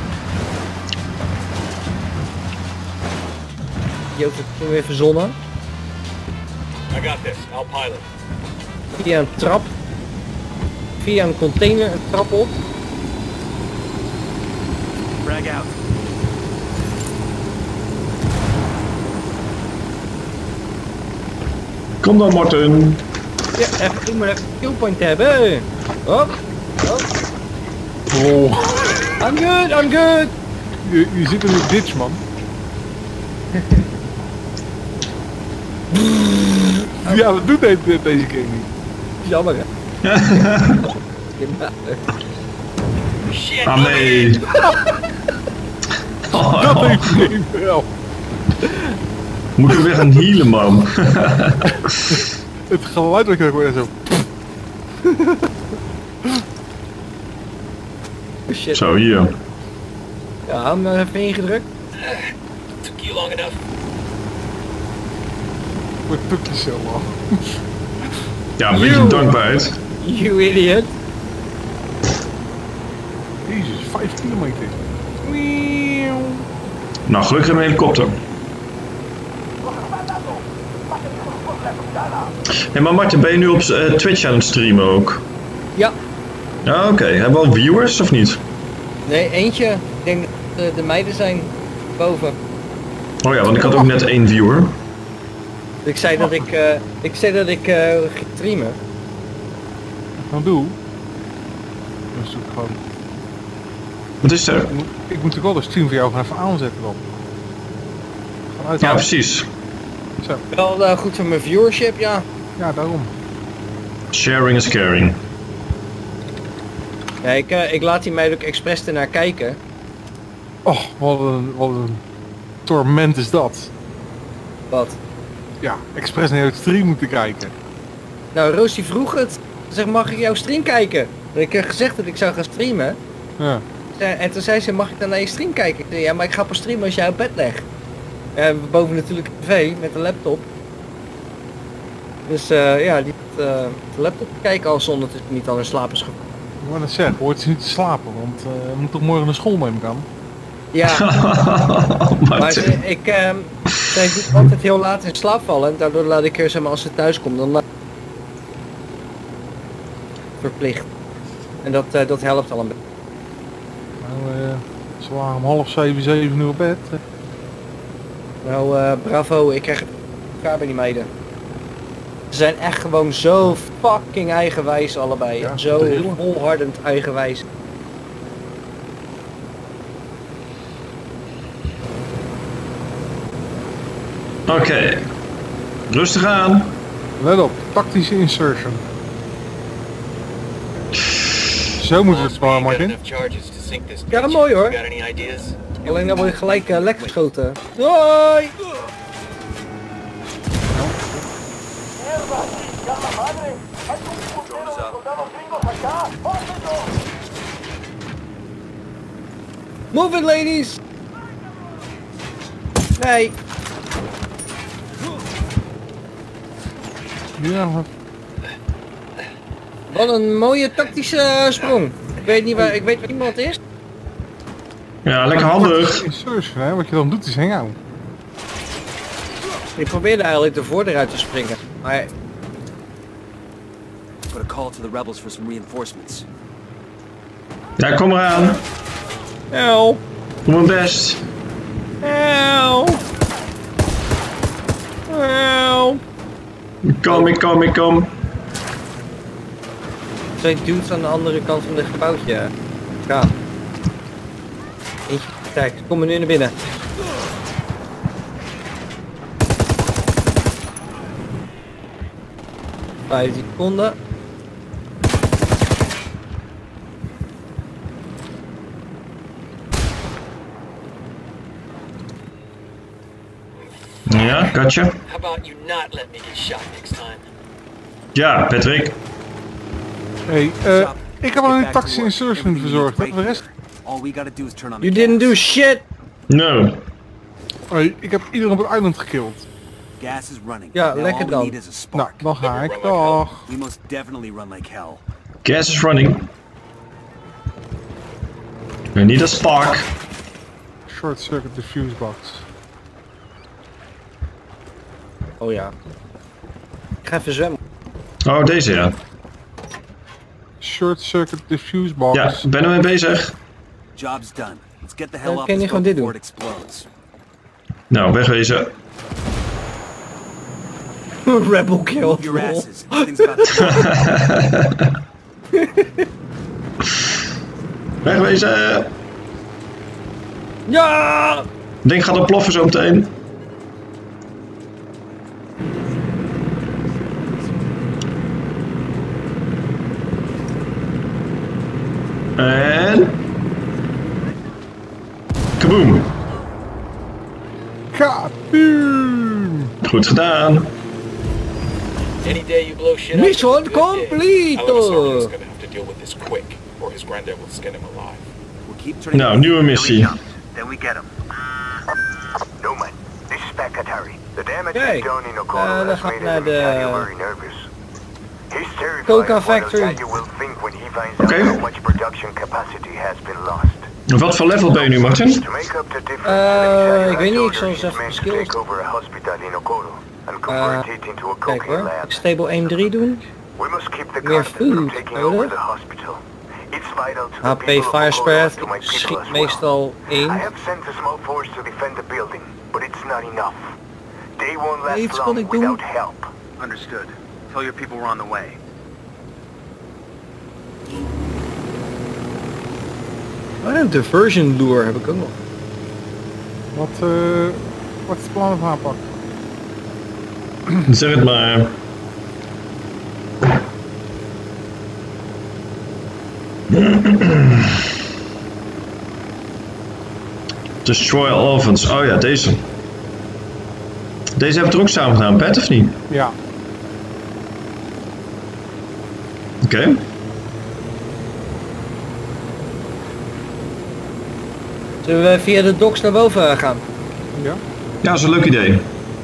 Die ook weer verzonnen. I got this. I'll pilot. Via een trap. Via een container een trap op. Frag out. Kom dan, Martin. Ja, even, ik moet even een killpoint hebben. Hop. Hop. Oh, I'm good, I'm good. je zit in de ditch, man. Ja, dat doet deze game niet. Jammer hè. Shit! Ah nee. Dat heeft geen wel. Moeten we weer gaan healen, man. Het geluid dat ik hoor zo. shit. Zo, hier. Ja, hem even ingedrukt. Took you long enough. Wat tuk je zo al? Ja, een beetje dankbaarheid. You idiot. Jezus, 5 kilometer. Nou, gelukkig een helikopter. Hé, maar Martin, ben je nu op Twitch aan het streamen ook? Ja. Ja, oké. Hebben we al viewers of niet? Nee, eentje. Ik denk dat de meiden zijn boven. Oh ja, want ik had ook net 1 viewer. Ik zei dat ik ging streamen. Dan doe. Dan zoek ik gewoon. Wat is er? Ik moet toch wel de stream voor jou gaan even aanzetten dan. Gewoon Ja, uithalen. precies. Zo. Wel goed voor mijn viewership, ja. Ja, daarom. Sharing is caring. Ja, ik laat die meiden ook expres ernaar kijken. Oh, wat een torment is dat. Wat? Ja, expres naar jouw stream moeten kijken. Nou, Roos die vroeg het. Ze zegt, mag ik jouw stream kijken? Ik heb gezegd dat ik zou gaan streamen. Ja. En toen zei ze, mag ik dan naar je stream kijken? Ik zei, ja, maar ik ga pas streamen als jij op bed legt. Ja, we boven natuurlijk een tv met een laptop. Dus ja, die de laptop kijken al zonder dat het niet al in slaap is gevallen. Ik wou net zeggen, hoort ze niet te slapen, want je moet toch morgen naar school nemen kan. Ja, maar zij doet altijd heel laat in slaap vallen. En daardoor laat ik haar, zeg maar, als ze thuis komt, dan laat verplicht. En dat helpt al een beetje. Nou, ze waren om 6:30, 7 uur op bed. Nou, bravo, ik krijg het elkaar bij die meiden. Ze zijn echt gewoon zo fucking eigenwijs allebei. Ja, zo drillen. volhardend eigenwijs. Oké. Rustig aan. Let op, tactische insertion. Zo moet het maar, Martin. Enough charges to sink this Ja, bitch. mooi hoor. Got any ideas? Alleen dan word je gelijk lek geschoten. Hoi! ¡Mierda! ¡Ya la madre! ¡Hay un puntero de soldados gringos acá! ¡Óselo! Move it, ladies! Nee. Ja, Wat een mooie tactische sprong. Ik weet niet waar, ik weet waar iemand is. Ja, lekker handig. insertion, hè? Wat je dan doet is hangout. Ik probeerde eigenlijk ervoor eruit te springen. Maar Put a call to the rebels for some reinforcements. Ja, kom eraan. help! Doe mijn best. Help! Help! Ik kom. Er zijn dudes aan de andere kant van dit gebouwtje. Ja. Eentje, kijk, ze komen nu naar binnen. Vijf seconden. Ja, gotcha. How about you not let me get shot next time? Ja, Patrick. Hey, Shop, ik heb get al een back to tactische work. insertion Everything verzorgd. needs Hè? De right rest... here. All we gotta do is turn on the You didn't gas. do shit! No. Hey, ik heb iedereen op het eiland gekilld. Gas is running. Ja, Now lekker all we dan. need is a Nou, spark. dan ga ik. Dag. We most definitely run like hell. Gas is running. We need a spark. Short circuit diffuse box. Oh ja. Ik ga even zwemmen. Oh, deze ja. Short circuit diffuse box. Ja, ben er mee bezig. Job's done. Let's get the hell Ja, off kan je this gewoon boat dit before it explodes. Nou, wegwezen. Rebel kill. Move your asses. Everything's about to Wegwezen. Ja! Ding gaat ontploffen zo meteen. En... Kaboom. Kaboom! Goed gedaan. Any day you blow shit up, Mission it's a good day. complete. However, Sergeant's gonna have to deal with this quick, or his granddad will skin him alive. Keep turning. Nou, nieuwe missie. Then we get him. Newman, this is Pat Katari. The damage Hey, he's done in Okoro dan has gaan we made naar him de very nervous. He's terrified Coca what Factory. Ojayu will think when he finds Oké. out how much production capacity has been lost. Wat voor level ben je nu, Martin? To make up the difference, ik weet niet, ik zal ordered eens his even men to skills. take over a hospital in Okoro and convert it into a Kijk cocaine hoor, lab. ik stable aim 3 doen. We must keep the Meer concept from food taking nodig. over the hospital. It's vital to the HP people of fire Okoro spread, and to my people schiet as well. meestal 1. I have sent a small force to defend the building, but it's not enough. They won't last Iets wat long ik doe. without help. Understood. Tell your people we're on the way. Oh, een diversion lure heb ik ook nog. Wat is het plan van aanpak? Zeg het maar. Destroy all orphans. Oh ja, deze. Deze hebben we er ook samen gedaan, Pat, of niet? Ja. Oké. Zullen we via de docks naar boven gaan? Ja. Ja, dat is een leuk idee.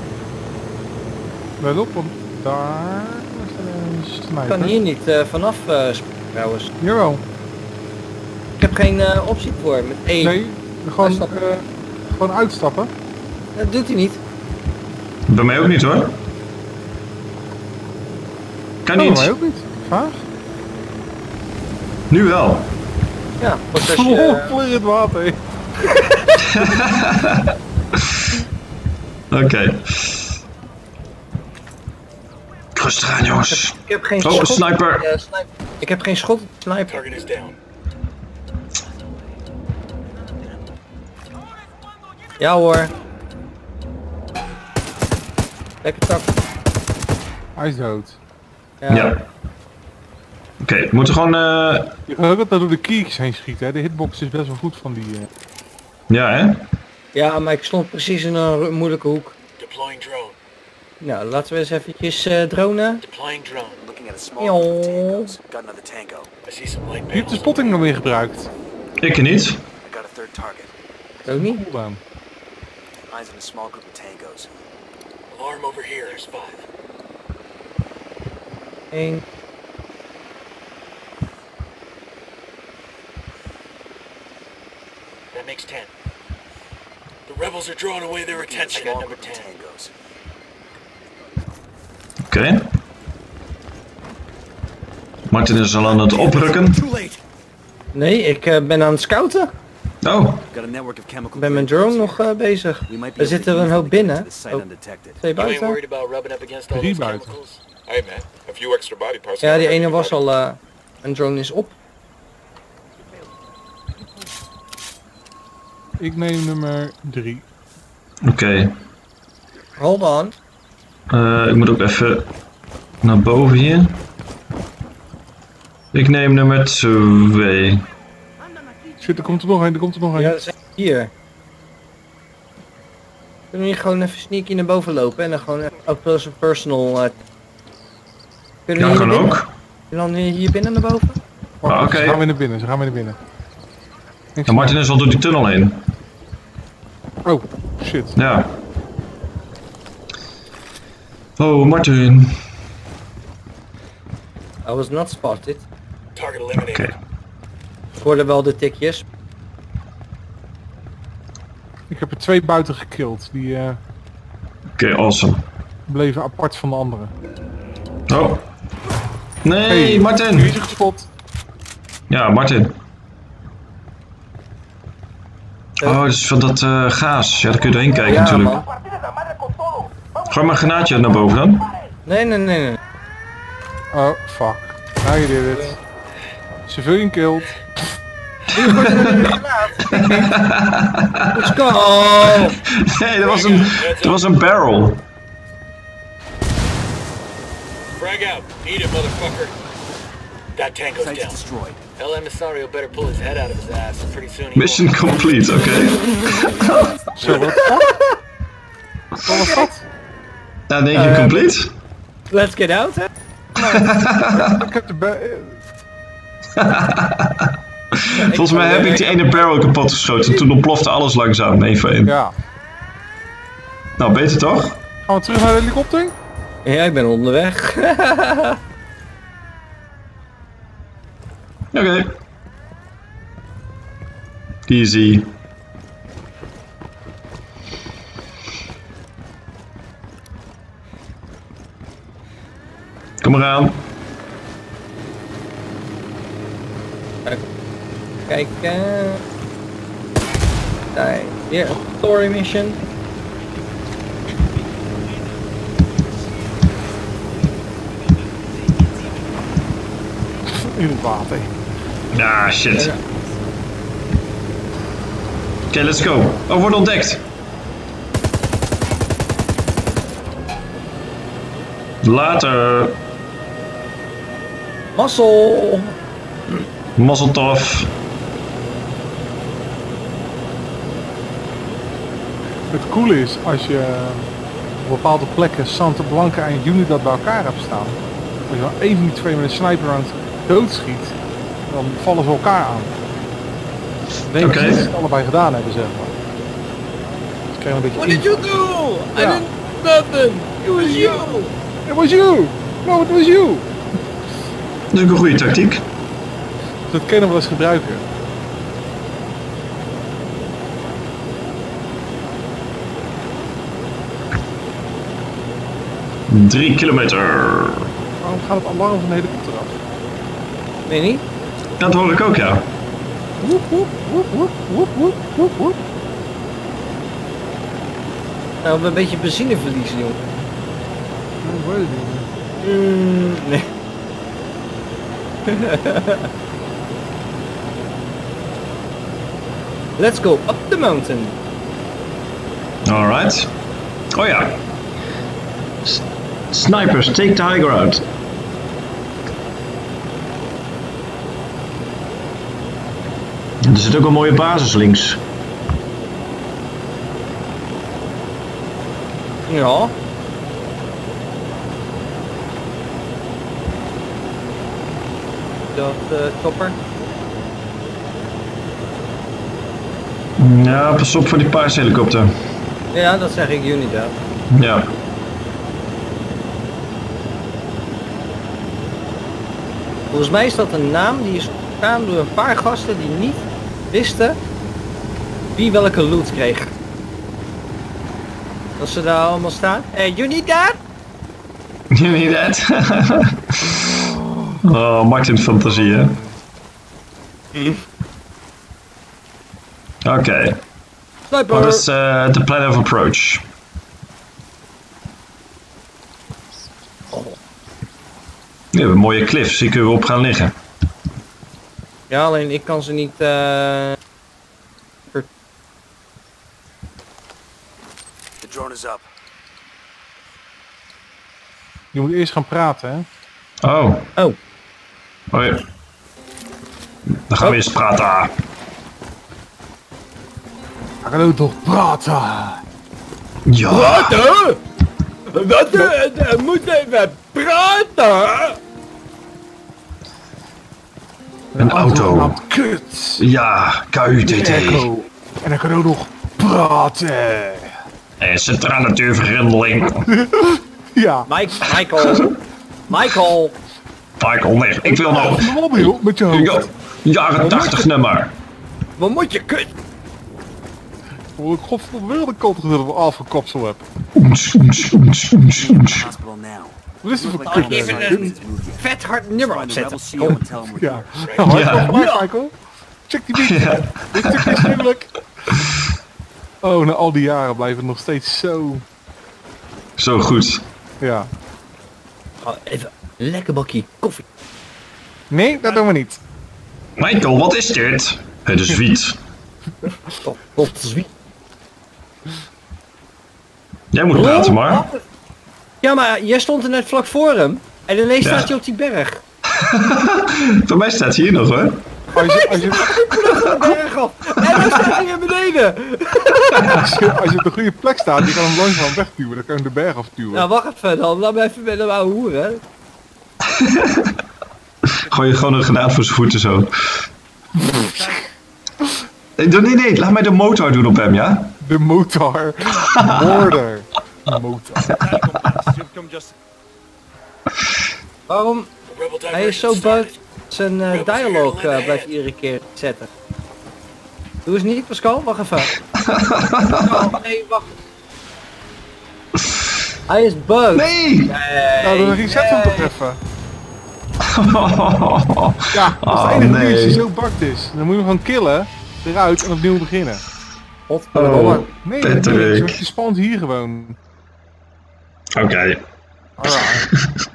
Wel op, want daar is er een Ik sniper. kan hier niet vanaf trouwens. Jawel. Ik heb geen optie voor met 1. Nee, gewoon, Uitstappen. gewoon uitstappen. Dat doet hij niet. Bij mij ook niet hoor. Kan Oh, niet. mij ook niet. Vaag. Nu wel. Ja, pas als Oh, je... vlieg het water. Oké. Rustig aan, jongens. Ik heb geen Oh, schot. sniper. Ja, sniper. Ik heb geen schot op de sniper. Target is down. Ja hoor. Lekker tak. Hij is dood. Ja. Oké, we moeten gewoon... Je kan ook altijd door de kieks heen schieten, hè. De hitbox is best wel goed van die... Ja, hè? Ja, maar ik stond precies in een moeilijke hoek. Deploying drone. Nou, laten we eens eventjes dronen. Deploying drone. Looking at a small group of tangos. Got another tango. I see some light Wie heeft de panels. spotting nog weer gebruikt? Ik niet. I got a third target. Ook niet. Cool dan. Eyes on a small group of tangos. Alarm over here. There's 5. 1. That makes 10. The rebels are drawing away their A attention. small Number group of 10. tangos. Oké. Martin is al aan het oprukken. Too late. Nee, ik ben aan het scouten. Oh, Got a network of chemical. Ik ben mijn breakers drone here. nog bezig. We might be Er able to zitten een use hoop them to get binnen. to the site Oh, undetected. 2 You ain't buiten. worried about rubbing up against all Drie those buiten. chemicals? Hey man, a few extra body parts. Ja, die ene was al... een drone is op. Ik neem nummer 3. oké. Hold on. Ik moet ook even naar boven hier. Ik neem nummer 2. Shit, er komt er nog een, er komt er nog een. Ja, dat is hier. Kunnen we niet gewoon even sneaky naar boven lopen en dan gewoon even op onze personal... Kunnen Ja, we kan hier binnen? ook. Dan hier binnen naar boven? Wacht, Ah, oké. Ze gaan weer naar binnen, ze gaan weer naar binnen. Ja, Martin is al door die tunnel heen. Oh, shit. Ja. Oh, Martin. I was not spotted. Target eliminated. Oké. Ik hoorde wel de tikjes. Ik heb er 2 buiten gekillt. Die Oké, awesome. bleven apart van de anderen. Oh. Nee, Hey, Wie Martin. is er gespot? Ja, Martin. Oh, dat is van dat gaas. Ja, daar kun je doorheen kijken Ja, natuurlijk. man. Partida la madre con todo. Vamos Gooi maar een granaatje naar boven dan. Nee. Oh, fuck. Now you did it. Civilian killed. Let's go! Nee, dat was een barrel. Frag out. Eat it, motherfucker. That tango's Site's down. destroyed. El Emisario better pull his head out of his ass. Pretty soon he Mission won't. complete, oké. Zo, wat was dat? Nou, denk je complete? Let's get out, hè? Ik heb de Volgens mij heb ik die ene barrel kapot geschoten. Toen ontplofte alles langzaam, één voor één. Ja. Nou, beter toch? Gaan we terug naar de helikopter? Ja, ik ben onderweg. Oké. Easy. Kom eraan. Kijk, daar, weer een story mission. In het water. Ah, shit. Oké, let's go. Oh, wordt ontdekt. Later. Mazzel! Mazzeltof. Het coole is, als je op bepaalde plekken Santa Blanca en Unidad bij elkaar hebt staan. Als je dan één van die twee met een sniper aan het doodschiet, dan vallen ze elkaar aan. Denk Oké. dat ze het allebei gedaan hebben, zeg maar. Dus krijg je een beetje What did you do? I Ja. did nothing. It was you. It was you! No, it was you! Dat is ook een goede tactiek. Dat kunnen we wel eens gebruiken. Drie kilometer. Waarom gaat het alarm van de helikopter af? Weet je niet? Dat hoor ik ook, ja. Woep, woep, woep, woep, woep, woep, woep, woep. Nou, we een beetje benzine verliezen, jongen. Ik weet het niet. Nee. Let's go up the mountain. Alright. Oh ja. Snipers, take the high ground. Er zit ook een mooie basis links. Ja. Dat topper. Ja, pas op voor die paarse helikopter. Ja, dat zeg ik Unidad. Ja. Volgens mij is dat een naam die is ontstaan door een paar gasten die niet wisten wie welke loot kreeg. Als ze daar allemaal staan. Hey, Unidad? You need that? Oh, Martin fantasie, hè? Oké. Sniper! What is the plan of approach? We hebben mooie cliffs, hier kunnen we op gaan liggen. Ja, alleen ik kan ze niet... The drone is up. Je moet eerst gaan praten, hè? Oh. Oh. Oh ja. Dan gaan we eens praten. Ik kan ook toch praten! Ja. Praten? Wat? Moet even praten? Een auto. Genaamd Kut! Ja, KUTT. Echo. En ik kan ook nog praten! Centrale deurvergrendeling. Ja. Michael. Michael. Michael, nee. Ik wil nog Een mobiel met je hoofd. jaren 80 nummer. Wat moet je kut? Hoe ik godverdomme weer de kant gezet op afgekopsel heb. Hospital now. Wat is er voor Oh, kut? even een vet hard nummer Find the rebel opzetten. CO and tell him we're Ja. here. Ja, hard gemaakt, Michael. Check die beat. Ja. Dit stukje is heerlijk. Oh, na al die jaren blijft het nog steeds zo... Zo goed. Ja. Oh, even een lekker bakje koffie. Nee, dat doen we niet. Michael, wat is dit? Het is wiet. Tot zwiet. Jij moet praten, maar. Ja, maar jij stond er net vlak voor hem. En ineens staat hij op die berg. Voor mij staat hij hier nog, hoor. Als je De berg af. En dan staat hij hier beneden. als je op de goede plek staat, je kan hem langzaam wegduwen. Dan kan je hem de berg afduwen. Nou, wacht even dan. Laat me even met hem ouwe hoeren. Gooi je gewoon een granaat voor zijn voeten zo. Nee, laat mij de motor doen op hem, ja? De motor. Border. Motor. Waarom? The rebel Hij is diversion zo started. bug. Zijn dialoog blijft iedere keer zetten. Doe eens niet, Pascal. Wacht even. Pascal, nee, wacht. Hij is bug. Nee! Nou, dan reset hem toch even. Ja, dat is het enige ding als hij zo bugged is. Dan moet je hem gewoon killen, eruit en opnieuw beginnen. Oh, Nee, Patrick. je spant hier gewoon. Oké. Alright.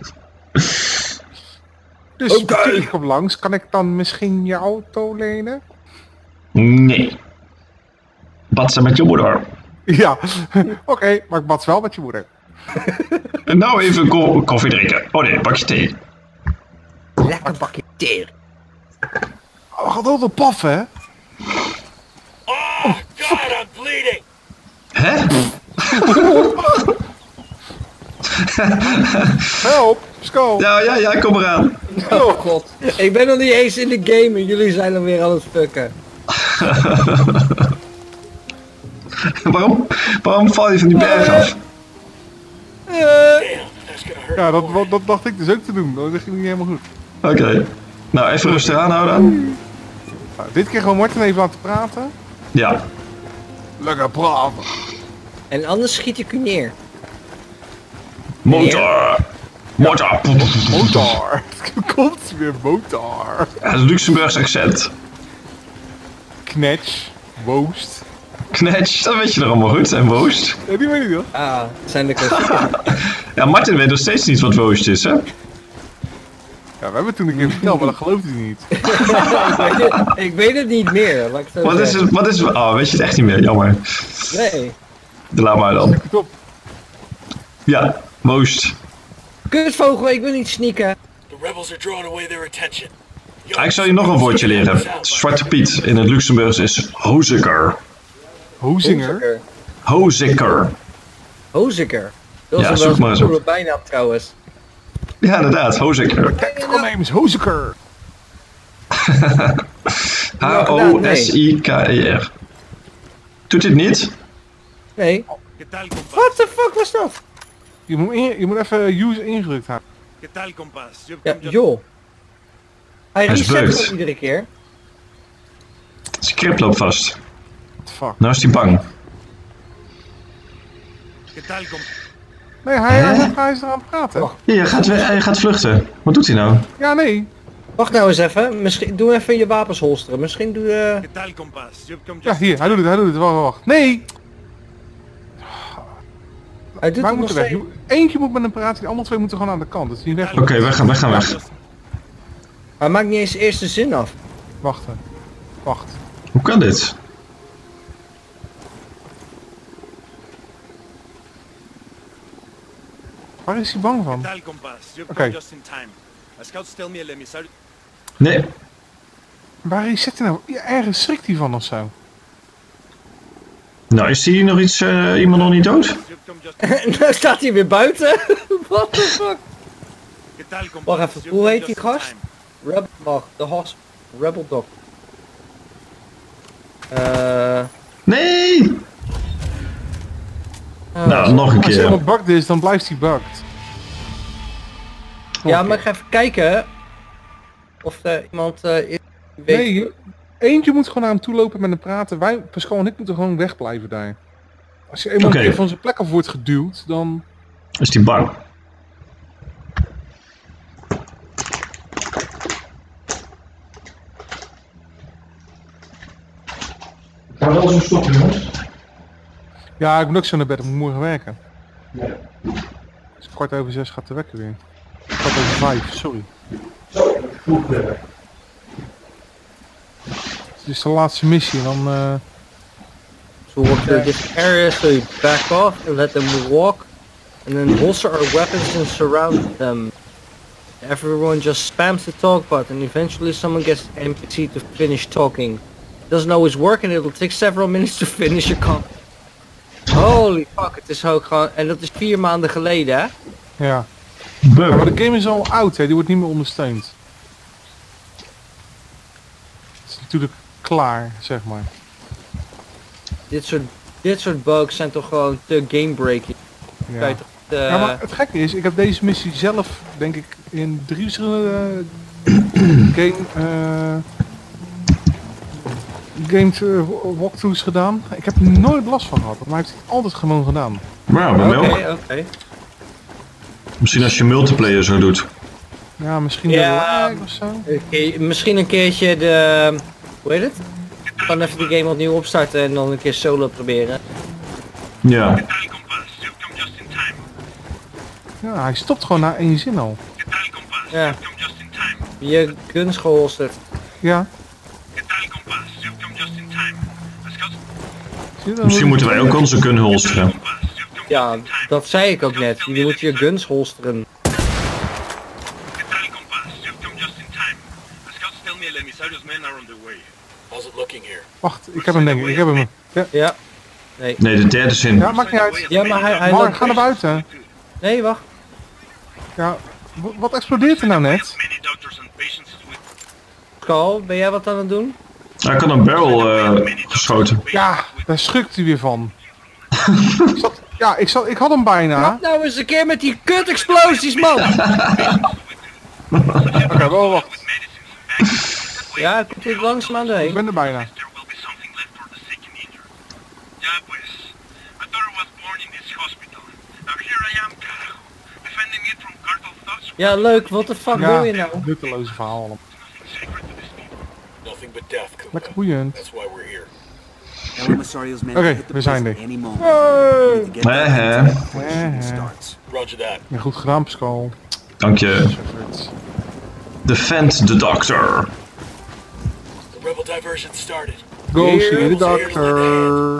Dus ik kom langs, kan ik dan misschien je auto lenen? Nee. Batsen met je moeder. Ja, oké, maar ik bats wel met je moeder. En nou even koffie drinken. Oh nee, bakje thee. Lekker bakje thee. Oh, gaat altijd paffen, hè? Oh, God, I'm bleeding! Hè? Help, Skull. Ja, kom eraan. Oh god. Ik ben nog niet eens in de game en jullie zijn alweer aan het fucken. Waarom val je van die berg af? Damn, that's gonna hurt. Ja, dat dacht ik dus ook te doen. Dat ging niet helemaal goed. Oké. Nou, even rustig aanhouden dan. Nou, dit keer gewoon Martin even laten praten. Ja. Lekker praten. En anders schiet ik u neer. Motor. Motor. Motor. Komt weer motor. Ja, dat is Luxemburgs accent. Knetch. Woost. Knetsch, dat weet je er allemaal goed. En Woost. Ja, die weet ik wel. Ah, dat zijn de klassiekers. Ja, Martin weet nog steeds niet wat Woost is, hè? Ja, we hebben het toen een keer verteld, maar dat gelooft hij niet. Ik weet het niet meer. Laat ik het zo Wat is zeggen. het? Wat is het? Oh, weet je het echt niet meer? Jammer. Nee. Laat maar dan. Zoek het op. Ja, Woost. Kutvogel, ik wil niet sneaken. The rebels are drawing away their attention. Yo, Ik zal je nog een woordje leren. Zwarte Piet in het Luxemburgs is hoziker. Hozinger. Hoziker. Hoziker. Dat Ja, is zoek wel maar een eens op. coole bijnaam trouwens. Ja, inderdaad, hoziker. Tactical name is Hoziker. H-O-S-I-K-E-R. Doet dit niet? Nee. ¿Qué tal, compas? What the fuck was dat? Je moet even use ingedrukt houden. ¿Qué tal, compas? Ja, joh. Hij Hij is reset bugged. gewoon iedere keer. Script loopt vast. What the fuck? Nou is hij bang. ¿Qué tal, compas? Nee, hij is er aan het praten. Hier, hij gaat vluchten. Wat doet hij nou? Ja, nee. Wacht nou eens even. Misschien, doe even je wapens holsteren. Misschien doe je... ¿Qué tal, compas? You've come Ja, just hier, hij doet het. Wacht. Nee! Hij doet Wij het nog moeten weg. steeds. Eentje moet met hem praten, die andere twee moeten gewoon aan de kant. Dat is niet weg. Oké, we gaan weg. Hij maakt niet eens de eerste zin af. Wachten. Wacht. Hoe kan dit? Waar is hij bang van? ¿Qué tal, compas? You've Okay. come just in time. A scout tell me el emisario. Nee. Waar zit hij nou? Ja, ergens schrikt hij van of zo. Nou, is hier nog iets, iemand nog niet dood? You've come just. En dan staat hij weer buiten. What the fuck? ¿Qué tal, compas? Wacht even, You've hoe come heet die just in gast? time. Rebel, wacht, de host. Rebel Dog. Nee! Nou, nog een Als hij helemaal keer. bugged is, dan blijft hij bugged. Ja, maar ik ga even kijken of er iemand is die weet. Nee, eentje moet gewoon naar hem toe lopen met hem praten. Wij, Pascal en ik moeten gewoon wegblijven daar. Als je eenmaal Oké. een keer van zijn plek af wordt geduwd, dan... Is hij bang? Gaan we wel zo stoppen, jongens? Ja, ik moet ook zo naar bed, ik moet morgen werken. Dus 6:15 gaat de wekker weer. 5:15, sorry. Het is de laatste missie en dan... So walk to a different area, so you back off and let them walk. And then holster our weapons and surround them. Everyone just spams the talk button. Eventually someone gets NPC to finish talking. Doesn't always work and it'll take several minutes to finish your con. Holy fuck, het is ook gewoon... En dat is 4 maanden geleden, hè? Ja. Ja, maar de game is al oud, hè? Die wordt niet meer ondersteund. Het is natuurlijk klaar, zeg maar. Dit soort bugs zijn toch gewoon te gamebreaking. Ja. Kan je toch, Ja, maar het gekke is, ik heb deze missie zelf, denk ik, in 3 verschillende walkthroughs gedaan. Ik heb er nooit last van gehad, maar hij heeft het altijd gewoon gedaan. Ja, bij mij ook. Oké. Misschien als je multiplayer zo doet. Ja, misschien Ja. de lag of zo. Misschien een keertje de... Hoe heet het? Gewoon even de game opnieuw opstarten en dan een keer solo proberen. Ja. Ja, hij stopt gewoon na 1 zin al. Ja. Je guns geholsterd. Ja. Zie je, dan Misschien moeten wij ook onze gun holsteren. Ja, dat zei ik ook net. Je moet je guns holsteren. How's it looking here? Wacht, ik heb hem denk ik. Ik heb hem. Ja, Ja. Nee. Nee, de derde zin. ja maakt niet uit. Ja, maar hij Mark, loopt ga naar weg. buiten. Nee, wacht. Ja, wat explodeert er nou net? Carl, ben jij wat aan het doen? Hij kan een barrel geschoten. Ja, daar schukt hij weer van. Ik had hem bijna. Nou eens een keer met die kut explosies, man! Oké, wel wacht. Ja, komt hier langzaam aan Ik doorheen. ben er bijna. Ja, leuk. What the fuck Ja, wil je nou? nutteloze verhaal allemaal. Nothing but death, Kumo. Lekker boeiend. That's why we're here. El Emisario's men Oké, hit the we zijn place er. at any moment. We need to get that Hè. intel before the shooting starts. Roger that. Ja, goed gedaan, Pascal. Dank je. Defend the doctor. The rebel diversion started. Go Hier, see the hier, doctor.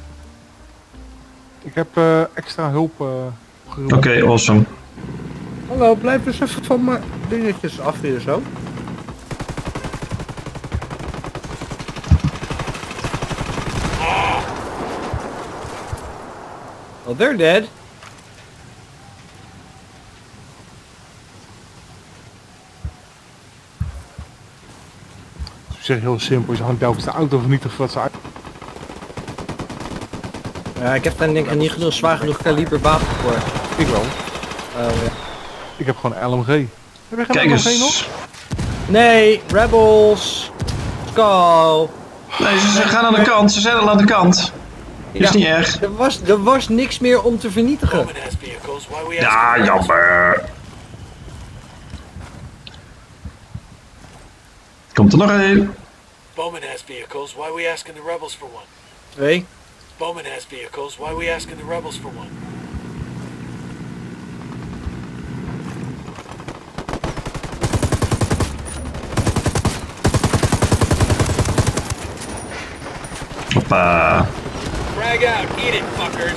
Ik heb extra hulp geroepen. Oké, awesome. Hallo, blijf eens even van mijn dingetjes af hier zo. Oh, they're dead. Ik zeg heel simpel, je hangt telkens de auto vernietigd voordat ze uit... Ja, ik heb daar denk ik niet genoeg zwaar genoeg kaliber wapen voor. Ik wel. Ja. Ik heb gewoon LMG. Heb je geen Kijk LMG nog? eens. Nee, Rebels. Skull. Nee, ze gaan aan de kant. Ze zijn al aan de kant. Is niet erg. Er was niks meer om te vernietigen. Bowman has vehicles. Why we Ja, asking the rebels? jammer. Komt er nog een? Bowman has vehicles. Why we asking the rebels for one? 2. Bowman has vehicles. Why we asking the rebels for one? Hoppa. Frag out, eat it, fuckers.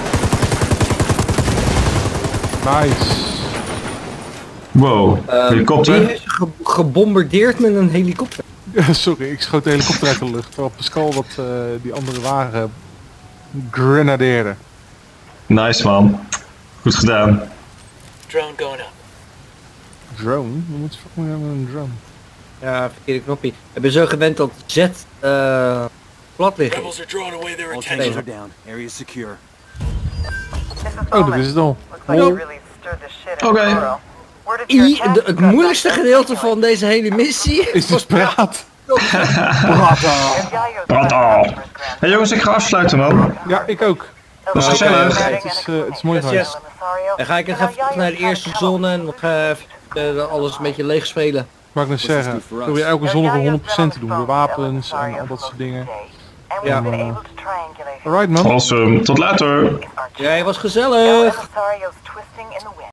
Nice. Wow, Die helikopter. is gebombardeerd met een helikopter. Ja, sorry, ik schoot de helikopter uit de lucht. Terwijl Pascal wat die andere wagen grenadeerde. Nice man. Goed gedaan. Drone going up. Drone? We moeten fucking hebben een drone. Ja, verkeerde knopje. Ik ben zo gewend dat Z plat ligt. Rebels are drawing away their All attention. tanks are down. Area secure. This is Oh, Bowman. dat is het al. Looks like you really stirred the shit in Oké. Toro. Where did your attack Het go? moeilijkste gedeelte van deze hele missie Is dus praat. Brado. Hey jongens, ik ga afsluiten man. Ja, ik ook. Dat is gezellig. Het is mooi geweest. Dan ga ik nog even naar de eerste zone en nog even alles een beetje leeg spelen. Mag ik nog zeggen, probeer elke zone voor 100% te doen. De wapens en al dat soort dingen. Ja. Alright man. Awesome. Tot later. Jij was gezellig.